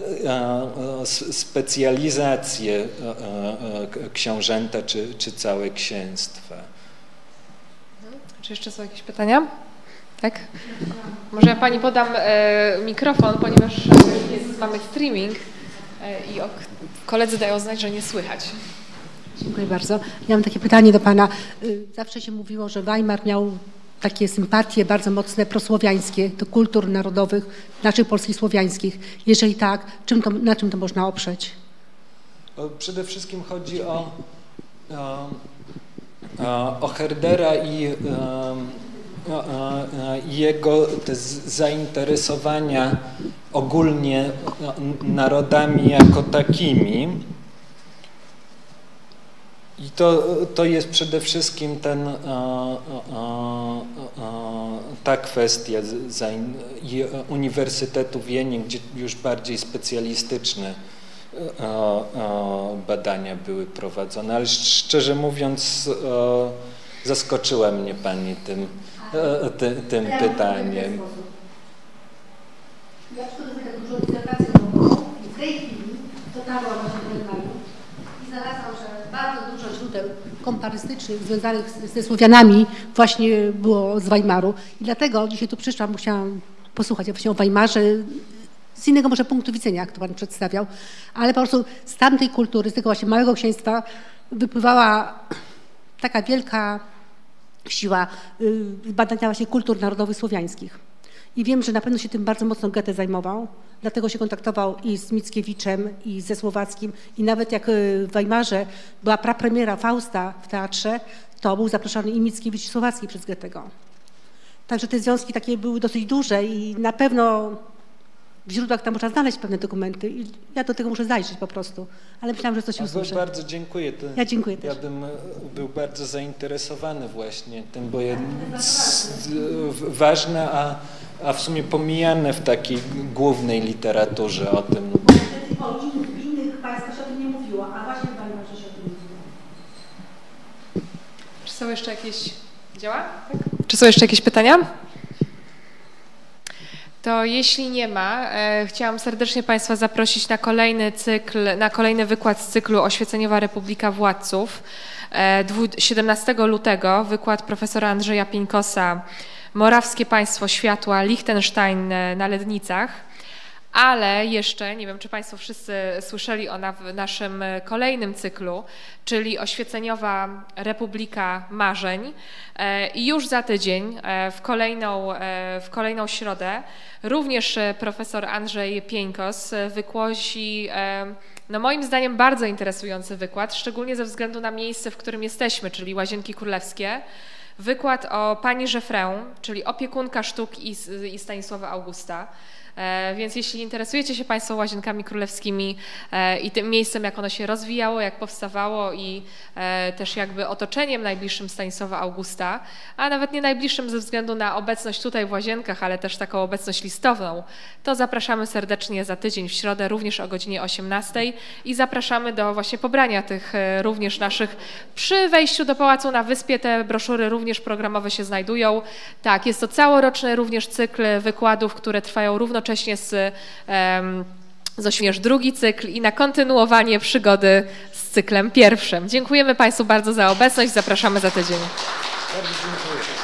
specjalizacje książęta czy, czy całe księstwa. Czy jeszcze są jakieś pytania? Tak? Może ja Pani podam e, mikrofon, ponieważ jest, mamy streaming e, i ok, koledzy dają znać, że nie słychać. Dziękuję bardzo. Ja mam takie pytanie do Pana. Zawsze się mówiło, że Weimar miał takie sympatie bardzo mocne prosłowiańskie do kultur narodowych, naszych polskich słowiańskich. Jeżeli tak, czym to, na czym to można oprzeć? Przede wszystkim chodzi o, o, o Herdera i jego te zainteresowania ogólnie narodami jako takimi. I to, to jest przede wszystkim ten, ta kwestia i Uniwersytetu w Wienie, gdzie już bardziej specjalistyczne badania były prowadzone. Ale szczerze mówiąc, zaskoczyła mnie Pani tym, ty, tym pytaniem. Ja przygotuję dużo dyssertację naukową i w tej chwili dotarłam właśnie do Weimaru i znalazłam, że bardzo dużo źródeł komparystycznych związanych ze Słowianami właśnie było z Weimaru. I dlatego dzisiaj tu przyszłam, musiałam posłuchać właśnie o Weimarze z innego może punktu widzenia, jak to Pan przedstawiał, ale po prostu z tamtej kultury, z tego właśnie małego księstwa wypływała taka wielka siła badania właśnie kultur narodowych słowiańskich. I wiem, że na pewno się tym bardzo mocno Goethe zajmował, dlatego się kontaktował i z Mickiewiczem, i ze Słowackim. I nawet jak w Weimarze była prapremiera Fausta w teatrze, to był zaproszony i Mickiewicz, i Słowacki przez Goethego. Także te związki takie były dosyć duże i na pewno w źródłach tam można znaleźć pewne dokumenty i ja do tego muszę zajrzeć po prostu, ale myślałam, że coś usłyszę. Bardzo dziękuję. To ja dziękuję też. Ja bym był bardzo zainteresowany właśnie tym, bo jest ważne, a, a w sumie pomijane w takiej głównej literaturze o tym. O innych, innych państwach się o tym nie mówiło, a właśnie w Weimarze się o tym mówiło. Czy są jeszcze jakieś... Działa? Tak? Czy są jeszcze jakieś pytania? To jeśli nie ma, e, chciałam serdecznie Państwa zaprosić na kolejny cykl, na kolejny wykład z cyklu Oświeceniowa Republika Władców. E, siedemnastego lutego wykład profesora Andrzeja Pieńkosa Morawskie Państwo Światła, Liechtenstein na Lednicach. Ale jeszcze, nie wiem, czy Państwo wszyscy słyszeli o na, naszym kolejnym cyklu, czyli Oświeceniowa Republika Marzeń. I już za tydzień, w kolejną, w kolejną środę, również profesor Andrzej Pieńkos wygłosi, no moim zdaniem, bardzo interesujący wykład, szczególnie ze względu na miejsce, w którym jesteśmy, czyli Łazienki Królewskie. Wykład o pani Żefrę, czyli opiekunka sztuk i, i Stanisława Augusta. Więc jeśli interesujecie się Państwo Łazienkami Królewskimi i tym miejscem, jak ono się rozwijało, jak powstawało i też jakby otoczeniem najbliższym Stanisława Augusta, a nawet nie najbliższym ze względu na obecność tutaj w Łazienkach, ale też taką obecność listowną, to zapraszamy serdecznie za tydzień w środę, również o godzinie osiemnastej i zapraszamy do właśnie pobrania tych również naszych, przy wejściu do Pałacu na Wyspie te broszury również programowe się znajdują. Tak, jest to całoroczny również cykl wykładów, które trwają równocześnie z, um, z ośmierz drugi cykl i na kontynuowanie przygody z cyklem pierwszym. Dziękujemy Państwu bardzo za obecność, zapraszamy za tydzień. Bardzo dziękuję.